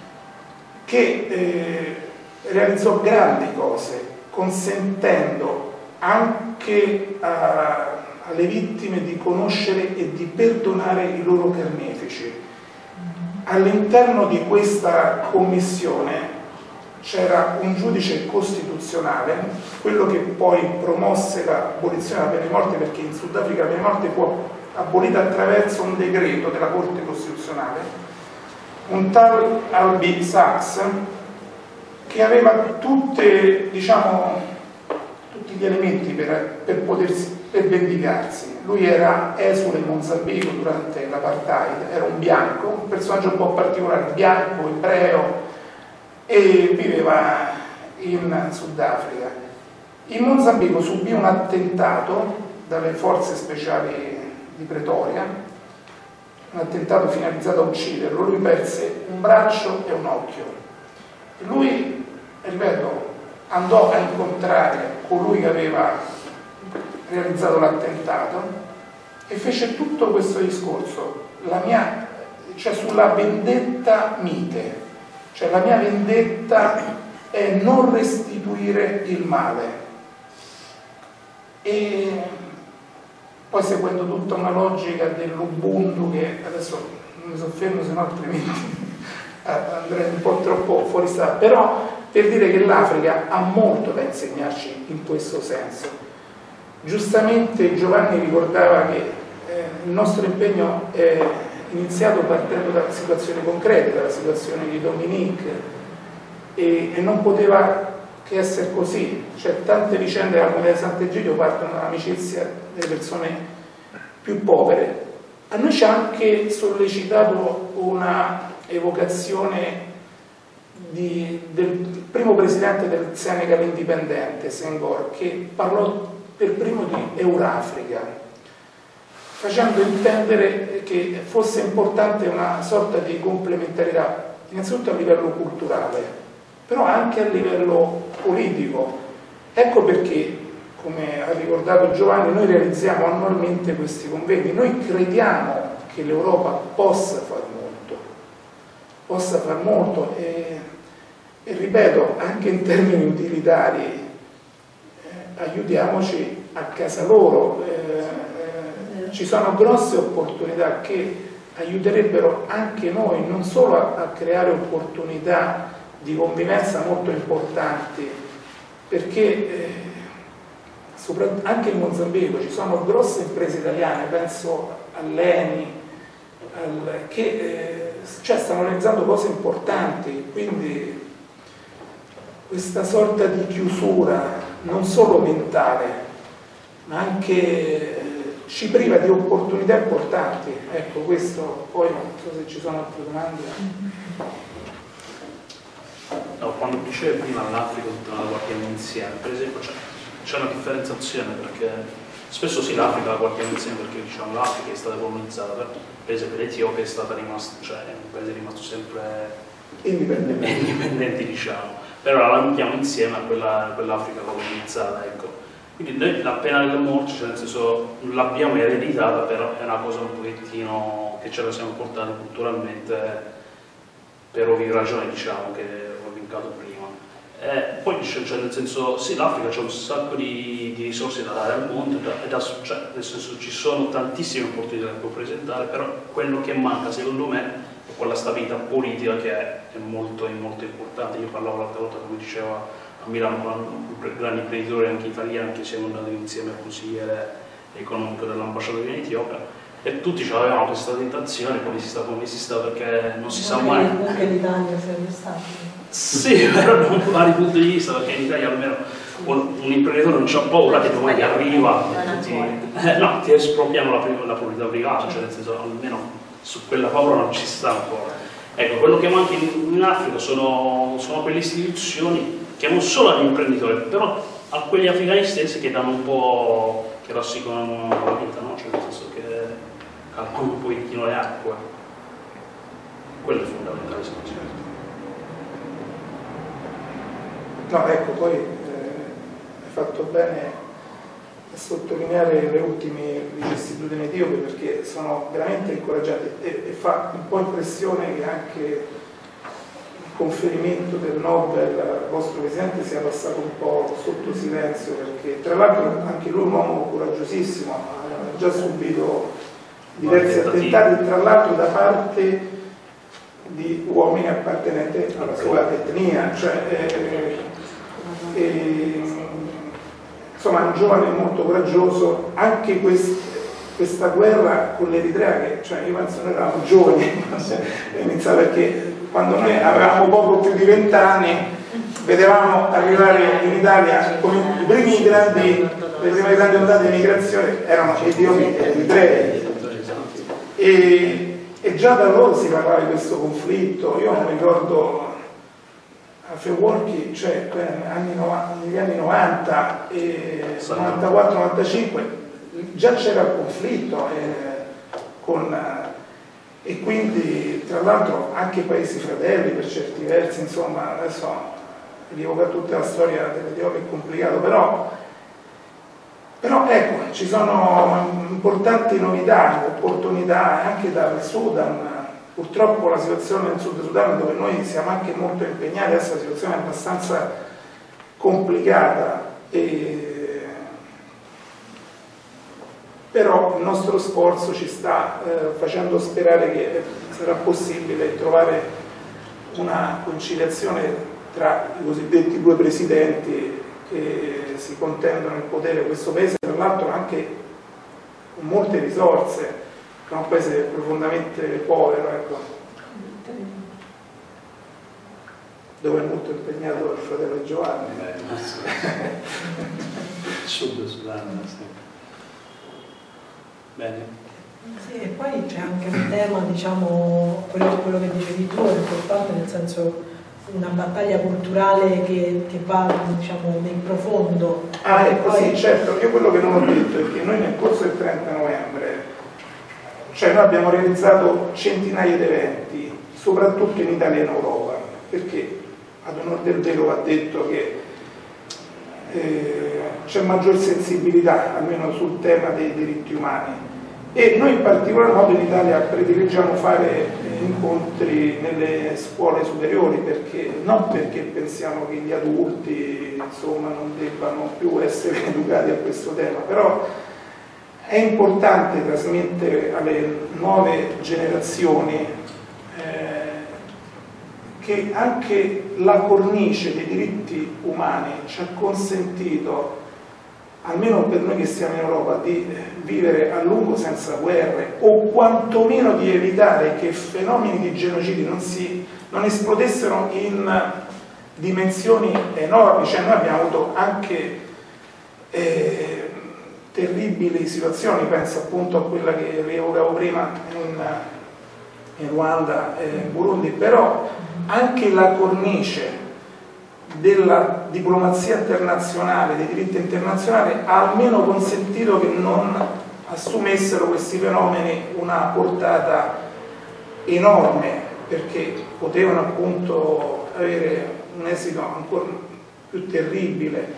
che realizzò grandi cose, consentendo anche alle vittime di conoscere e di perdonare i loro carnefici. All'interno di questa commissione c'era un giudice costituzionale, quello che poi promosse l'abolizione della pena di morte, perché in Sudafrica la pena di morte fu abolita attraverso un decreto della Corte Costituzionale, un tal Albie Sachs, che aveva tutti gli elementi per vendicarsi. Lui era esule in Mozambico durante l'apartheid, era un bianco, un personaggio un po' particolare, bianco, ebreo, e viveva in Sudafrica. In Mozambico subì un attentato dalle forze speciali di Pretoria, un attentato finalizzato a ucciderlo. Lui perse un braccio e un occhio. Lui, ripeto, andò a incontrare colui che aveva realizzato l'attentato e fece tutto questo discorso, cioè sulla vendetta mite, cioè la mia vendetta è non restituire il male. E poi, seguendo tutta una logica dell'Ubuntu, che adesso non mi soffermo, se no altrimenti andrei un po' troppo fuori strada, però per dire che l'Africa ha molto da insegnarci in questo senso. Giustamente Giovanni ricordava che il nostro impegno è iniziato partendo da situazioni concrete, dalla situazione di Dominique, e non poteva che essere così. Cioè, tante vicende della comunità di Sant'Egidio partono dall'amicizia delle persone più povere. A noi ci ha anche sollecitato una evocazione del primo presidente del Senegal indipendente, Senghor, che parlò per primo di Eurafrica. facendo intendere che fosse importante una sorta di complementarità, innanzitutto a livello culturale, però anche a livello politico. Ecco perché, come ha ricordato Giovanni, noi realizziamo annualmente questi convegni. Noi crediamo che l'Europa possa far molto e ripeto, anche in termini utilitari, aiutiamoci a casa loro. Ci sono grosse opportunità che aiuterebbero anche noi, non solo a creare opportunità di convivenza molto importanti, perché anche in Mozambico ci sono grosse imprese italiane, penso all'ENI, che stanno realizzando cose importanti, quindi questa sorta di chiusura non solo mentale, ma anche ci priva di opportunità importanti. Ecco, questo poi non so se ci sono altre domande. No, quando dicevi prima l'Africa tutta la guardiamo insieme, per esempio c'è una differenziazione, perché spesso sì, l'Africa la guardiamo insieme perché diciamo l'Africa è stata colonizzata, per esempio l'Etiopia è stata rimasta, cioè è un paese rimasto sempre indipendente, diciamo, però la mettiamo insieme a quell'Africa colonizzata, ecco. Quindi noi la pena della morte, cioè nel senso, l'abbiamo ereditata, però è una cosa un pochettino che ce la siamo portati culturalmente per ovvie ragioni, diciamo, che ho elencato prima. Poi cioè nel senso, sì, l'Africa c'è un sacco di risorse da dare al mondo, cioè, nel senso ci sono tantissime opportunità da presentare, però quello che manca secondo me è quella stabilità politica che è molto importante. Io parlavo l'altra volta, come diceva, a Milano con grandi imprenditori anche italiani che siamo andati insieme al consigliere economico dell'ambasciata in Etiopia, e tutti avevano questa tentazione, come si sta perché non si sa mai. Anche l'Italia sarebbe stata. Sì, però da vari punti di vista, perché in Italia almeno un imprenditore non c'ha paura che domani arriva, ti espropriamo la proprietà privata, cioè nel senso almeno su quella paura non ci sta ancora. Ecco, quello che manca in Africa sono quelle istituzioni che non solo agli imprenditori, però a quegli africani stessi che danno un po', che rassicurano la vita, no? Cioè nel senso che calcolano un pochettino le acque. Quello è fondamentale, secondo me. No, ecco, poi hai fatto bene a sottolineare le ultime vicissitudini etiope, perché sono veramente incoraggianti e fa un po' impressione che anche il conferimento del Nobel al vostro Presidente sia passato un po' sotto silenzio, perché tra l'altro anche lui è un uomo coraggiosissimo, ha già subito diversi attentati, tra l'altro da parte di uomini appartenenti alla sua etnia, cioè insomma è un giovane molto coraggioso. Anche questa guerra con l'Eritrea, che cioè, io penso noi eravamo giovani iniziava, perché quando noi avevamo poco più di 20 anni vedevamo arrivare in Italia come le prime grandi ondate di migrazione erano etiopi e eritrei, e già da loro si parlava di questo conflitto. Io mi ricordo a Fewolki, cioè negli anni 90 e 94-95 già c'era il conflitto e quindi tra l'altro anche paesi fratelli per certi versi, insomma adesso rievocare tutta la storia dell'Etiopia è complicato, però ecco, ci sono importanti novità, opportunità anche dal Sudan. Purtroppo la situazione nel Sud Sudan, dove noi siamo anche molto impegnati, adesso la situazione è abbastanza complicata, però il nostro sforzo ci sta facendo sperare che sarà possibile trovare una conciliazione tra i cosiddetti due presidenti che si contendono il potere di questo paese, tra l'altro anche con molte risorse. È un paese profondamente povero, ecco, dove è molto impegnato il fratello Giovanni. Sud Sudan, sì. Bene. Sì, e poi c'è anche un tema, diciamo, quello che dicevi tu è importante, nel senso una battaglia culturale che va, diciamo, nel profondo. Ah, ecco, poi... sì, certo, io quello che non ho detto è che noi nel corso del 30 novembre cioè noi abbiamo realizzato centinaia di eventi, soprattutto in Italia e in Europa, perché ad onor del vero va detto che c'è maggior sensibilità, almeno sul tema dei diritti umani, e noi in particolar modo in Italia prediligiamo fare incontri nelle scuole superiori, non perché pensiamo che gli adulti insomma non debbano più essere educati a questo tema, però è importante trasmettere alle nuove generazioni che anche la cornice dei diritti umani ci ha consentito, almeno per noi che siamo in Europa, di vivere a lungo senza guerre, o quantomeno di evitare che fenomeni di genocidi non esplodessero in dimensioni enormi. Cioè noi abbiamo avuto anche terribili situazioni, penso appunto a quella che rievocavo prima in Ruanda e in Burundi, però anche la cornice della diplomazia internazionale, dei diritti internazionali, ha almeno consentito che non assumessero questi fenomeni una portata enorme, perché potevano appunto avere un esito ancora più terribile.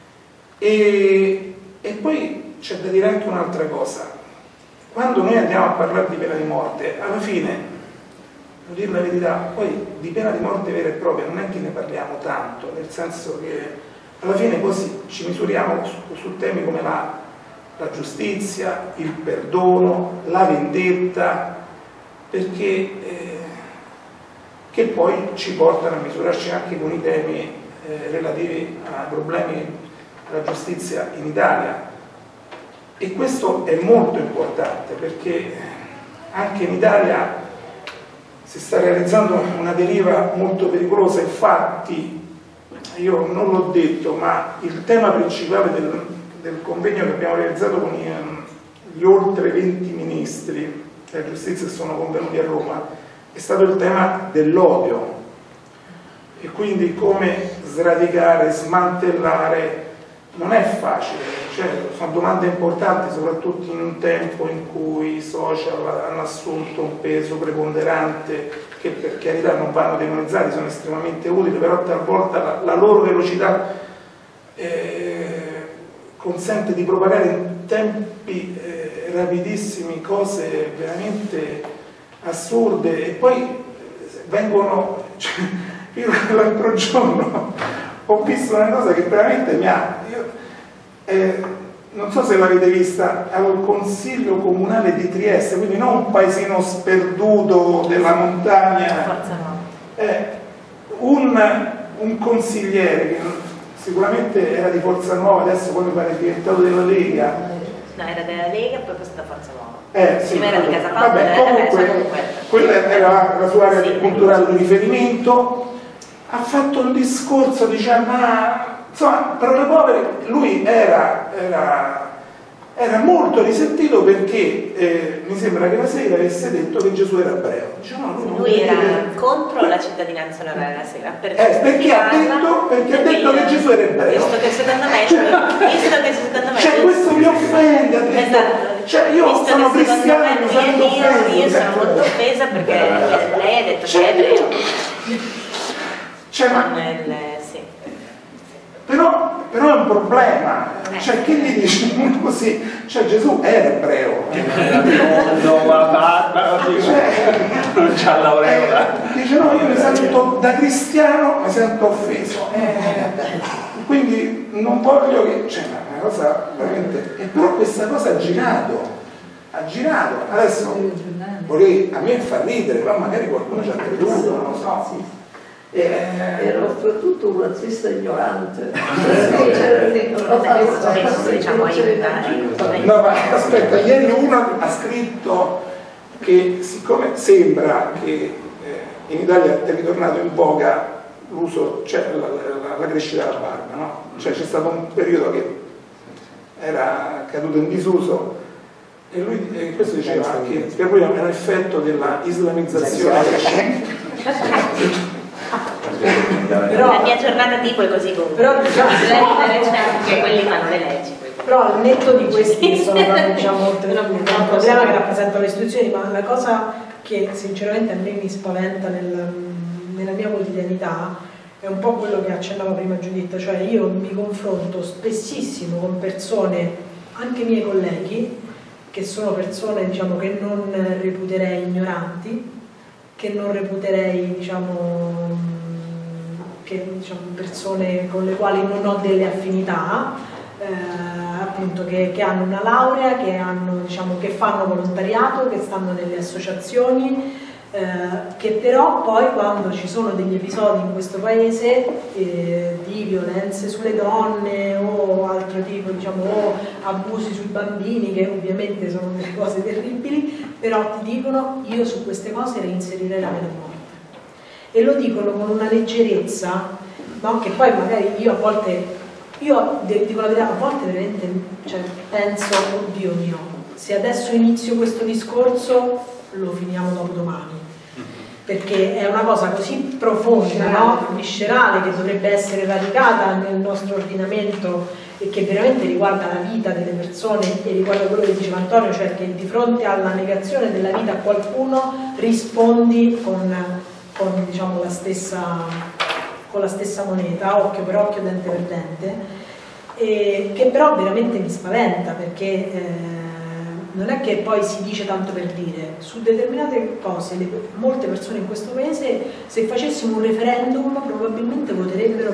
E poi c'è da dire anche un'altra cosa: quando noi andiamo a parlare di pena di morte, alla fine, devo dire la verità, poi di pena di morte vera e propria non è che ne parliamo tanto, nel senso che alla fine poi ci misuriamo su temi come la giustizia, il perdono, la vendetta, perché che poi ci portano a misurarci anche con i temi relativi ai problemi della giustizia in Italia. E questo è molto importante, perché anche in Italia si sta realizzando una deriva molto pericolosa. Infatti, io non l'ho detto, ma il tema principale del convegno che abbiamo realizzato con gli oltre 20 ministri della giustizia che sono convenuti a Roma è stato il tema dell'odio, e quindi come sradicare, smantellare. Non è facile, cioè, sono domande importanti, soprattutto in un tempo in cui i social hanno assunto un peso preponderante, che per carità non vanno demonizzati, sono estremamente utili, però talvolta la loro velocità consente di propagare in tempi rapidissimi cose veramente assurde, e poi vengono... Cioè, io l'altro giorno ho visto una cosa che veramente mi ha... non so se l'avete vista, al Consiglio Comunale di Trieste, quindi non un paesino sperduto della montagna, un consigliere che sicuramente era di Forza Nuova, adesso poi mi pare è diventato della Lega. No, era della Lega e poi è passato a Forza Nuova. Sì, prima era di Casa Pound, comunque quella era la sua area culturale di riferimento. Ha fatto un discorso dicendo, insomma, per le povere lui era molto risentito, perché mi sembra che la sera avesse detto che Gesù era ebreo. Dice, no, lui era contro la cittadinanza onoraria la sera, perché ha detto che Gesù era ebreo. Visto che secondo me cioè questo mi offende, ha detto. Esatto. Cioè io sono cristiano, io sono molto offesa perché lei ha detto che è ebreo. Cioè, sì. Però è un problema, cioè che gli dice così? Cioè Gesù era ebreo, non c'ha l'aureola. Dice no, io mi sento da cristiano, mi sento offeso, quindi non voglio che... Cioè una cosa veramente... E però questa cosa ha girato, adesso a me fa ridere, però magari qualcuno ci ha creduto, non lo so. Era oltretutto un razzista ignorante. No, ma aspetta, ieri uno ha scritto che siccome sembra che in Italia è ritornato in voga l'uso, cioè la crescita della barba, no? Cioè c'è stato un periodo che era caduto in disuso, e lui questo diceva che per lui è un effetto della islamizzazione. Però, la mia giornata tipo è così comunque. Però diciamo che quelli fanno le leggi. Però al netto di questi sono proprio, diciamo, un problema che rappresentano le istituzioni, ma la cosa che sinceramente a me mi spaventa nella mia quotidianità è un po' quello che accennava prima Giuditta, cioè io mi confronto spessissimo con persone, anche miei colleghi, che sono persone, diciamo, che non reputerei ignoranti, che non reputerei, diciamo, persone con le quali non ho delle affinità, appunto che hanno una laurea, che fanno volontariato, che stanno nelle associazioni, che però poi quando ci sono degli episodi in questo paese di violenze sulle donne o altro tipo, diciamo, o abusi sui bambini, che ovviamente sono delle cose terribili, però ti dicono: io su queste cose reinserirei la pena di morte. E lo dicono con una leggerezza, no? Che poi magari io a volte, dico la verità, a volte veramente, cioè, penso, oddio mio, se adesso inizio questo discorso lo finiamo dopodomani, perché è una cosa così profonda, no? Viscerale, che dovrebbe essere radicata nel nostro ordinamento e che veramente riguarda la vita delle persone e riguarda quello che diceva Antonio, cioè che di fronte alla negazione della vita a qualcuno rispondi con diciamo, la stessa moneta, occhio per occhio, dente per dente, che però veramente mi spaventa, perché non è che poi si dice tanto per dire, su determinate cose molte persone in questo paese, se facessimo un referendum, probabilmente voterebbero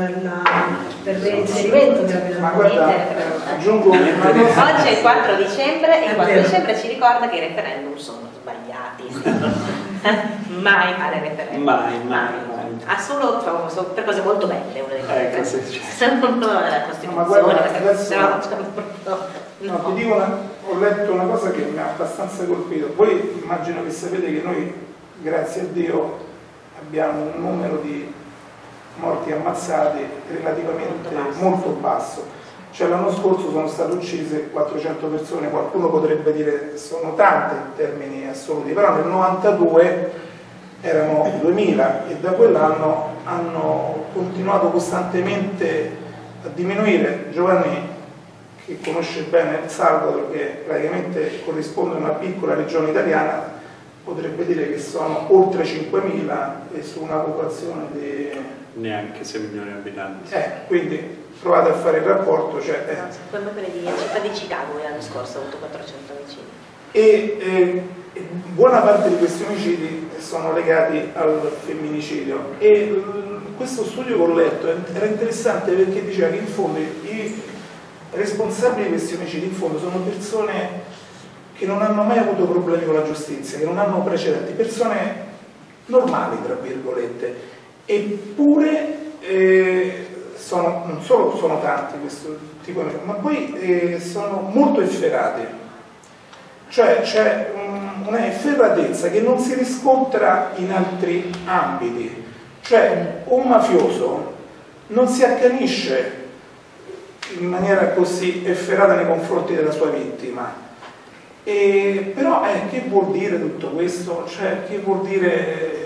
per l'inserimento della pena. Ma guarda, aggiungo oggi è il 4 dicembre e il 4 dicembre ci ricorda che i referendum sono sbagliati. Mai fare referendum, mai. ha solo per cose molto belle, una delle cose la Costituzione. Ma guarda, adesso no, ti dico ho letto una cosa che mi ha abbastanza colpito. Voi immagino che sapete che noi, grazie a Dio, abbiamo un numero di morti ammazzati relativamente molto basso. Cioè l'anno scorso sono state uccise 400 persone, qualcuno potrebbe dire che sono tante in termini assoluti, però nel 92 erano 2000 e da quell'anno hanno continuato costantemente a diminuire. Giovanni, che conosce bene il Salvador, che praticamente corrisponde a una piccola regione italiana, potrebbe dire che sono oltre 5.000 e su una popolazione di neanche 6 milioni di abitanti. Quindi provate a fare il rapporto. Come quelle di città di Chicago l'anno scorso ha avuto 400 omicidi. E buona parte di questi omicidi sono legati al femminicidio. E questo studio che ho letto era interessante perché diceva che in fondo i responsabili di questi omicidi in fondo sono persone che non hanno mai avuto problemi con la giustizia, che non hanno precedenti, persone normali, tra virgolette. Eppure non solo sono tanti questo tipo di, ma poi sono molto efferati, cioè c'è una efferatezza che non si riscontra in altri ambiti, cioè un mafioso non si accanisce in maniera così efferata nei confronti della sua vittima. Però che vuol dire tutto questo? Cioè, che vuol dire?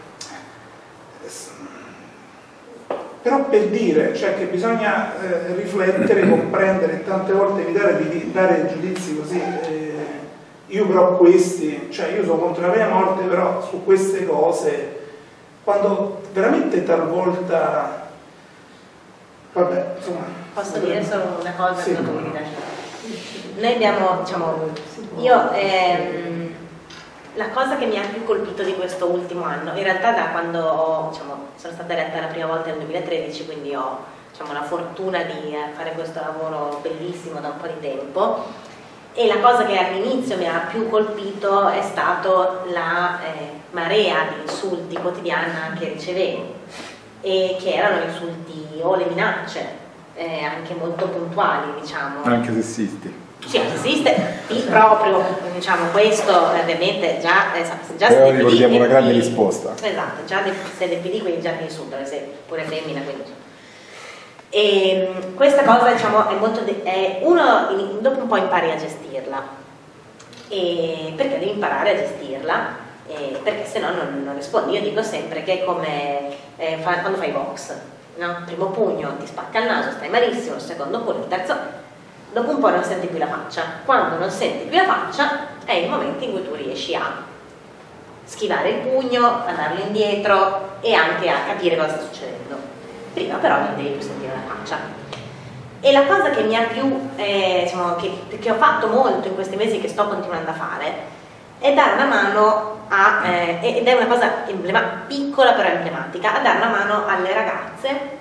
Però per dire, cioè, che bisogna riflettere, comprendere, tante volte evitare di dare giudizi così. Io però io sono contro la pena di morte, però su queste cose, quando veramente talvolta, vabbè, insomma. Posso dire solo una cosa? Sì. Noi abbiamo, la cosa che mi ha più colpito di questo ultimo anno, in realtà da quando sono stata eletta la prima volta nel 2013, quindi ho la fortuna di fare questo lavoro bellissimo da un po' di tempo, e la cosa che all'inizio mi ha più colpito è stato la marea di insulti quotidiana che ricevevo, e che erano insulti o le minacce, anche molto puntuali, diciamo. Anche sessisti. Sì, esiste proprio, questo ovviamente già però ricordiamo una grande risposta. Esatto, già sei del PD, quindi già ti insultano, sei pure femmina, quindi. E questa cosa, è molto uno dopo un po' impari a gestirla, perché devi imparare a gestirla, perché se no non rispondi. Io dico sempre che è come quando fai box, no? Primo pugno ti spacca il naso, stai malissimo, il secondo pugno, il terzo dopo un po' non senti più la faccia. Quando non senti più la faccia è il momento in cui tu riesci a schivare il pugno, a darlo indietro e anche a capire cosa sta succedendo. Prima però non devi più sentire la faccia. E la cosa che mi ha più, diciamo, che ho fatto molto in questi mesi, che sto continuando a fare, è dare una mano ed è una cosa piccola però emblematica, a dare una mano alle ragazze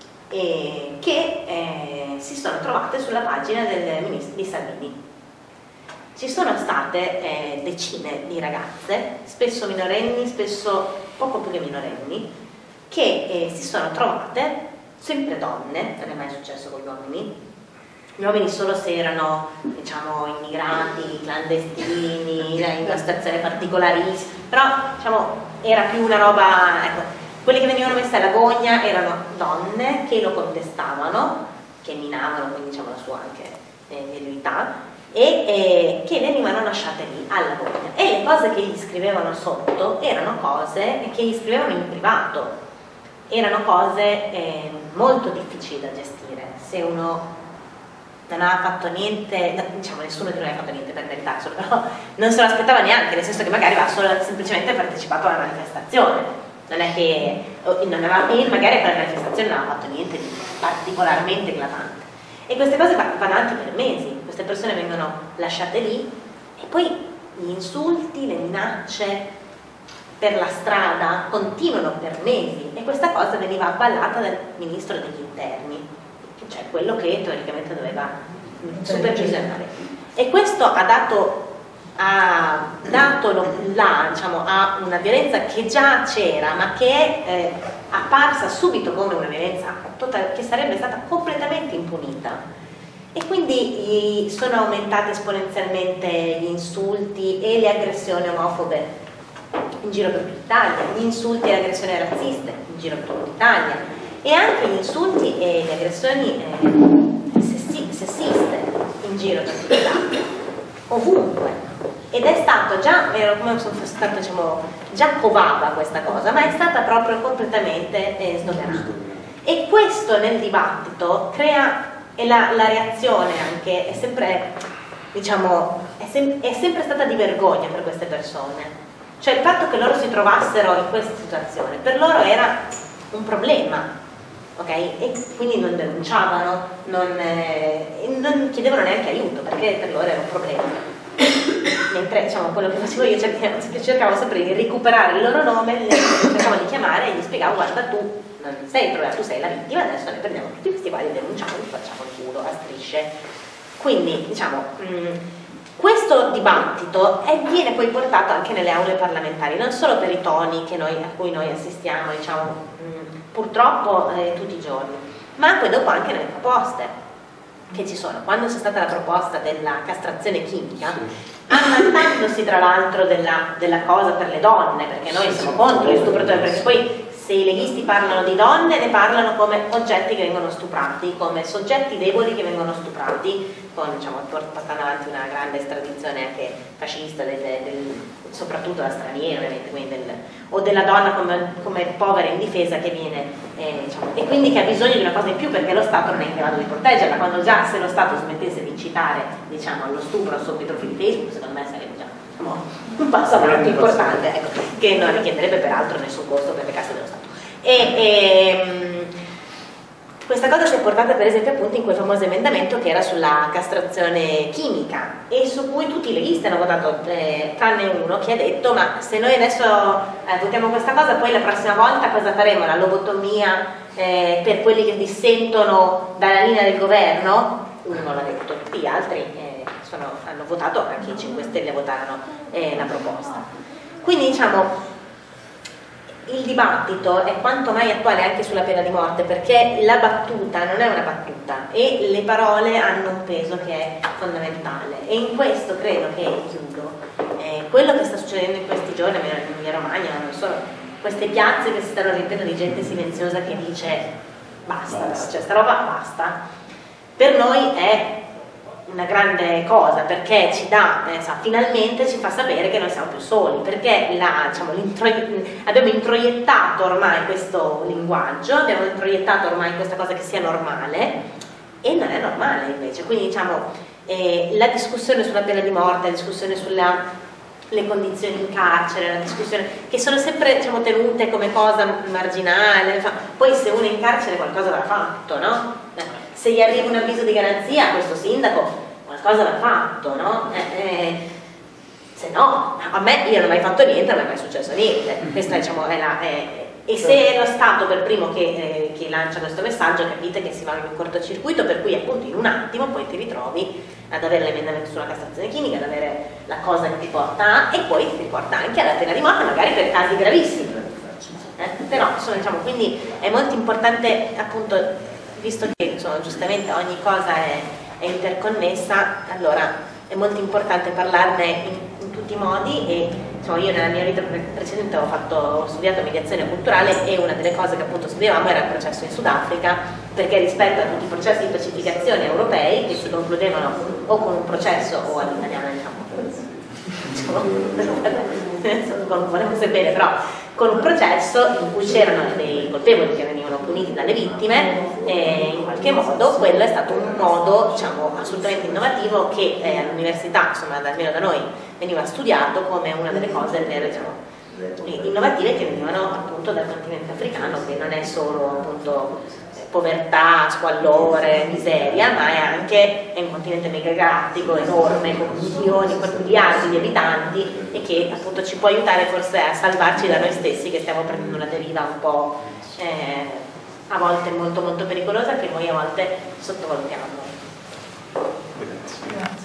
che si sono trovate sulla pagina del ministro di Salvini. Ci sono state decine di ragazze, spesso minorenni, spesso poco più che minorenni, che si sono trovate, sempre donne, non è mai successo con gli uomini solo se erano, diciamo, immigrati, clandestini, in una situazione particolarissima, però diciamo era più una roba, ecco, quelle che venivano messe alla gogna erano donne che lo contestavano, che minavano quindi diciamo la sua anche verità, e che venivano lasciate lì alla gogna. E le cose che gli scrivevano sotto erano cose che gli scrivevano in privato, erano cose molto difficili da gestire. Se uno non ha fatto niente, diciamo nessuno di noi ha fatto niente per verità, però non se lo aspettava neanche, nel senso che magari aveva solo semplicemente partecipato alla manifestazione, non è che magari a quella manifestazione non aveva fatto niente di particolarmente eclatante. E queste cose vanno avanti per mesi, queste persone vengono lasciate lì e poi gli insulti, le minacce per la strada continuano per mesi, e questa cosa veniva avvallata dal ministro degli interni, cioè quello che teoricamente doveva supervisionare. E questo ha dato diciamo, a una violenza che già c'era, ma che è apparsa subito come una violenza che sarebbe stata completamente impunita. E quindi sono aumentati esponenzialmente gli insulti e le aggressioni omofobe in giro per tutta l'Italia, gli insulti e le aggressioni razziste in giro per tutta l'Italia, e anche gli insulti e le aggressioni sessiste in giro per tutta l'Italia, ovunque. Ed è stato già, come sono stato, diciamo, già covata questa cosa, ma è stata proprio completamente sdoganata. E questo nel dibattito crea, e la reazione anche è sempre, diciamo, è sempre stata di vergogna per queste persone. Cioè il fatto che loro si trovassero in questa situazione per loro era un problema, ok? E quindi non denunciavano, non chiedevano neanche aiuto, perché per loro era un problema. Mentre diciamo, quello che facevo io cercavo sempre di recuperare il loro nome, cercavo di chiamare e gli spiegavo: guarda, tu non sei il problema, tu sei la vittima, adesso ne prendiamo tutti questi qua, li denunciamo, li facciamo il culo a strisce. Quindi diciamo questo dibattito viene poi portato anche nelle aule parlamentari, non solo per i toni a cui noi assistiamo, diciamo, purtroppo tutti i giorni, ma poi dopo anche nelle proposte che ci sono. Quando c'è stata la proposta della castrazione chimica, ammantandosi tra l'altro della cosa per le donne, perché noi siamo contro gli stupratori, perché poi se i leghisti parlano di donne ne parlano come oggetti che vengono stuprati, come soggetti deboli che vengono stuprati, diciamo, portando avanti una grande tradizione anche fascista, soprattutto da stranieri ovviamente, o della donna come povera indifesa che viene, diciamo, e quindi che ha bisogno di una cosa in più perché lo Stato non è in grado di proteggerla, quando già se lo Stato smettesse di incitare, diciamo, allo stupro sotto i profili Facebook, secondo me sarebbe già, diciamo, un passo avanti importante, ecco, che non richiederebbe peraltro nessun costo per le casse dello Stato. Questa cosa si è portata per esempio appunto in quel famoso emendamento che era sulla castrazione chimica, e su cui tutti i leghisti hanno votato, tranne uno che ha detto: ma se noi adesso votiamo questa cosa, poi la prossima volta cosa faremo? La lobotomia per quelli che dissentono dalla linea del governo? Uno l'ha detto, tutti gli altri hanno votato, anche i 5 Stelle votarono la proposta. Quindi diciamo il dibattito è quanto mai attuale anche sulla pena di morte, perché la battuta non è una battuta e le parole hanno un peso che è fondamentale, e in questo credo che, chiudo, quello che sta succedendo in questi giorni in Emilia Romagna, non solo, queste piazze che si stanno riempiendo di gente silenziosa che dice basta. Cioè sta roba basta, per noi è una grande cosa, perché ci dà, finalmente ci fa sapere che non siamo più soli, perché diciamo, abbiamo introiettato ormai questo linguaggio, abbiamo introiettato ormai questa cosa che sia normale, e non è normale invece. Quindi diciamo la discussione sulla pena di morte, la discussione sulle condizioni in carcere, la discussione che sono sempre, diciamo, tenute come cosa marginale, poi se uno è in carcere qualcosa l'ha fatto, no? Se gli arriva un avviso di garanzia a questo sindaco qualcosa l'ha fatto, no? Se no, a me, io non ho mai fatto niente, non è mai successo niente. Questa, diciamo, e se è lo Stato per primo che lancia questo messaggio, capite che si va in un cortocircuito, per cui appunto in un attimo poi ti ritrovi ad avere l'emendamento sulla castrazione chimica, ad avere la cosa che ti porta e poi ti porta anche alla pena di morte, magari per casi gravissimi. Però insomma, diciamo, quindi è molto importante, appunto, visto che insomma, giustamente ogni cosa è interconnessa, allora è molto importante parlarne in tutti i modi. E insomma, io nella mia vita precedente ho studiato mediazione culturale e una delle cose che appunto studiavamo era il processo in Sudafrica, perché rispetto a tutti i processi di pacificazione europei che si concludevano o con un processo o all'italiana, diciamo, volevo sapere, però con un processo in cui c'erano dei colpevoli che venivano puniti dalle vittime, in qualche modo quello è stato un modo, diciamo, assolutamente innovativo che all'università, insomma, almeno da noi, veniva studiato come una delle cose diciamo, innovative che venivano appunto dal continente africano, che non è solo appunto povertà, squallore, miseria, ma è un continente megagalattico, enorme, con miliardi di abitanti, e che appunto ci può aiutare forse a salvarci da noi stessi, che stiamo prendendo una deriva un po' a volte molto molto pericolosa, che noi a volte sottovalutiamo. Grazie.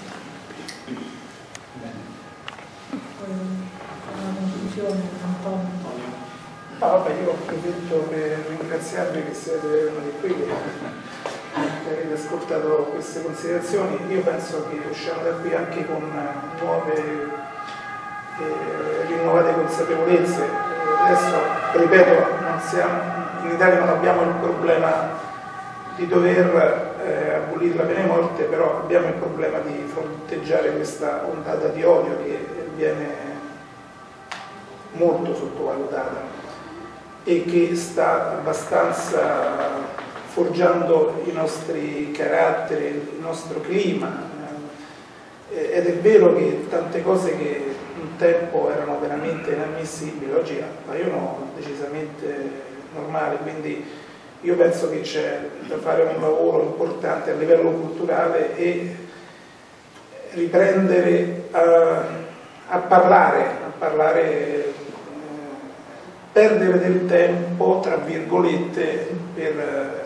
Una conclusione, Antonio. No, vabbè, io approfitto per ringraziarvi che siete venuti qui, che avete ascoltato queste considerazioni. Io penso che usciamo da qui anche con nuove rinnovate consapevolezze. Adesso, ripeto, in Italia non abbiamo il problema di dover abolire la pena di morte, però abbiamo il problema di fronteggiare questa ondata di odio che viene molto sottovalutata e che sta abbastanza forgiando i nostri caratteri, il nostro clima. Ed è vero che tante cose che un tempo erano veramente inammissibili oggi appaiono decisamente normali, quindi io penso che c'è da fare un lavoro importante a livello culturale e riprendere a parlare, perdere del tempo, tra virgolette, per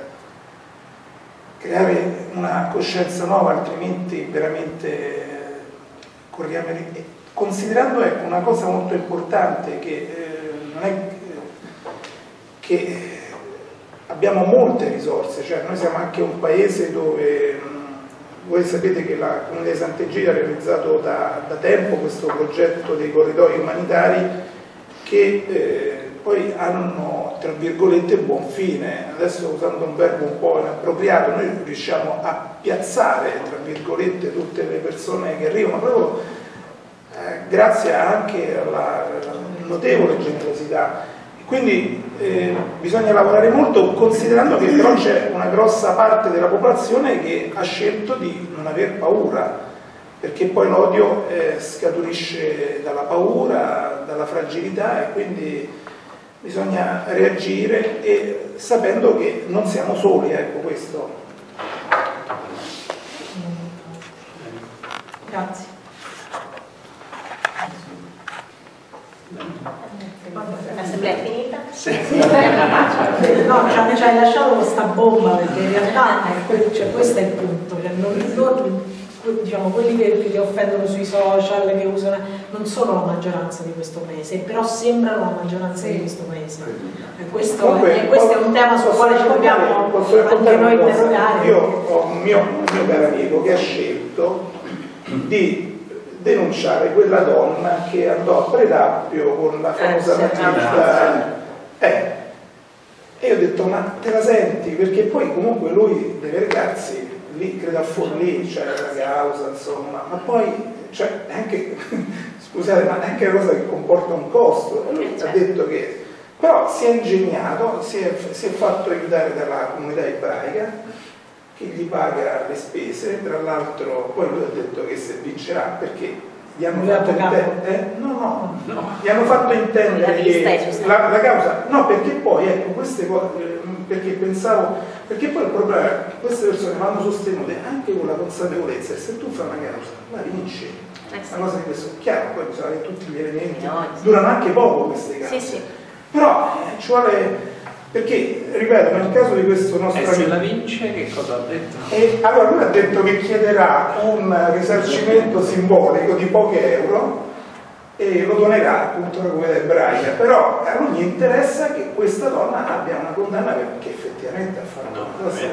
creare una coscienza nuova, altrimenti veramente corriamo. Considerando, ecco, una cosa molto importante, che non è che abbiamo molte risorse, cioè noi siamo anche un paese dove voi sapete che la Comunità di Sant'Egidio ha realizzato da tempo questo progetto dei corridoi umanitari che poi hanno, tra virgolette, buon fine. Adesso, usando un verbo un po' inappropriato, noi riusciamo a piazzare, tra virgolette, tutte le persone che arrivano proprio grazie anche alla notevole generosità. Quindi bisogna lavorare molto, considerando che però c'è una grossa parte della popolazione che ha scelto di non aver paura, perché poi l'odio scaturisce dalla paura, dalla fragilità, e quindi bisogna reagire e sapendo che non siamo soli, ecco questo. Grazie. L'assemblea è finita? Sì. No, ci hai lasciato questa bomba, perché in realtà cioè, questo è il punto, cioè, diciamo, quelli che ti offendono sui social, che usano, non sono la maggioranza di questo paese, però sembrano la maggioranza di questo paese. Questo è un tema sul quale ci dobbiamo anche noi interrogare. Io ho un mio caro amico che ha scelto di denunciare quella donna che andò a Predappio con la famosa matita. E io ho detto, ma te la senti? Perché poi comunque lui deve recarsi lì, credo a Forlì, cioè la causa, insomma, ma poi, cioè, anche, scusate, ma è anche una cosa che comporta un costo. E lui ha detto che, però si è ingegnato, si è fatto aiutare dalla comunità ebraica, che gli paga le spese, tra l'altro poi lui ha detto che se vincerà perché gli hanno fatto intendere gli hanno fatto intendere che la causa no, perché poi ecco queste cose, perché poi il problema è che queste persone vanno sostenute anche con la consapevolezza che se tu fai una causa la vinci, una cosa di questo chiaro, poi bisogna avere tutti gli elementi, durano anche poco queste cause, però ci vuole. Perché, ripeto, nel caso di questo nostro amico... E se la vince, che cosa ha detto? Allora lui ha detto che chiederà un risarcimento simbolico di pochi euro e lo donerà appunto alla comunità ebraica, però a lui gli interessa che questa donna abbia una condanna perché effettivamente ha fatto una cosa.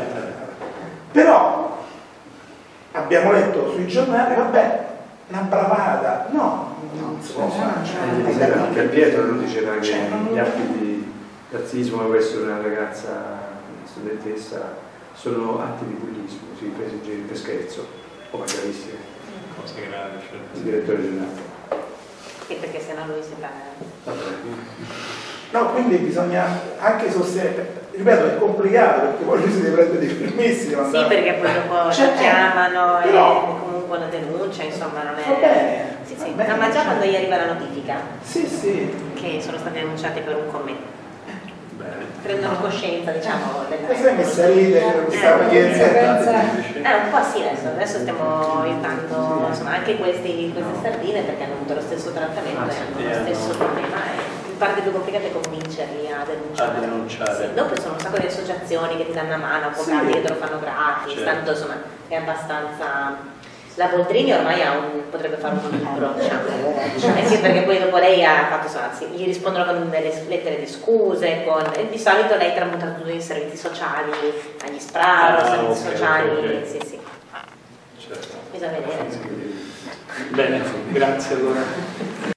Però abbiamo letto sui giornali, vabbè, una bravata, no, non si può fare. Anche Pietro lui diceva che gli atti di razzismo verso una ragazza studentessa sono atti di bullismo, si prese in giro per scherzo, o gravissime. Cose gravi, Il direttore generale. Sì, perché sennò lui si fa... No, quindi bisogna anche sostenere, ripeto, è complicato perché poi lui si deve prendere dei permessi. Sì, perché poi dopo lo chiamano e comunque una denuncia, insomma non è... Va bene. Sì, sì. No, ma già quando gli arriva la notifica che sono stati denunciati per un commento. Prendono coscienza, diciamo, Questa è messa a ridere, questa un po' sì, adesso stiamo aiutando insomma, anche queste sardine perché hanno avuto lo stesso trattamento e hanno lo stesso problema e in parte più complicato è convincerli a denunciare. Sì, dopo sono un sacco di associazioni che ti danno una mano, avvocati che te lo fanno gratis, tanto insomma è abbastanza... La Boldrini ormai potrebbe fare un libro, diciamo. Sì, perché poi dopo lei ha fatto, gli rispondono con delle lettere di scuse, e di solito lei tramuta tutto in servizi sociali, agli SPRAR, servizi sociali, sì. Certo. Bisogna vedere. Bene, grazie allora.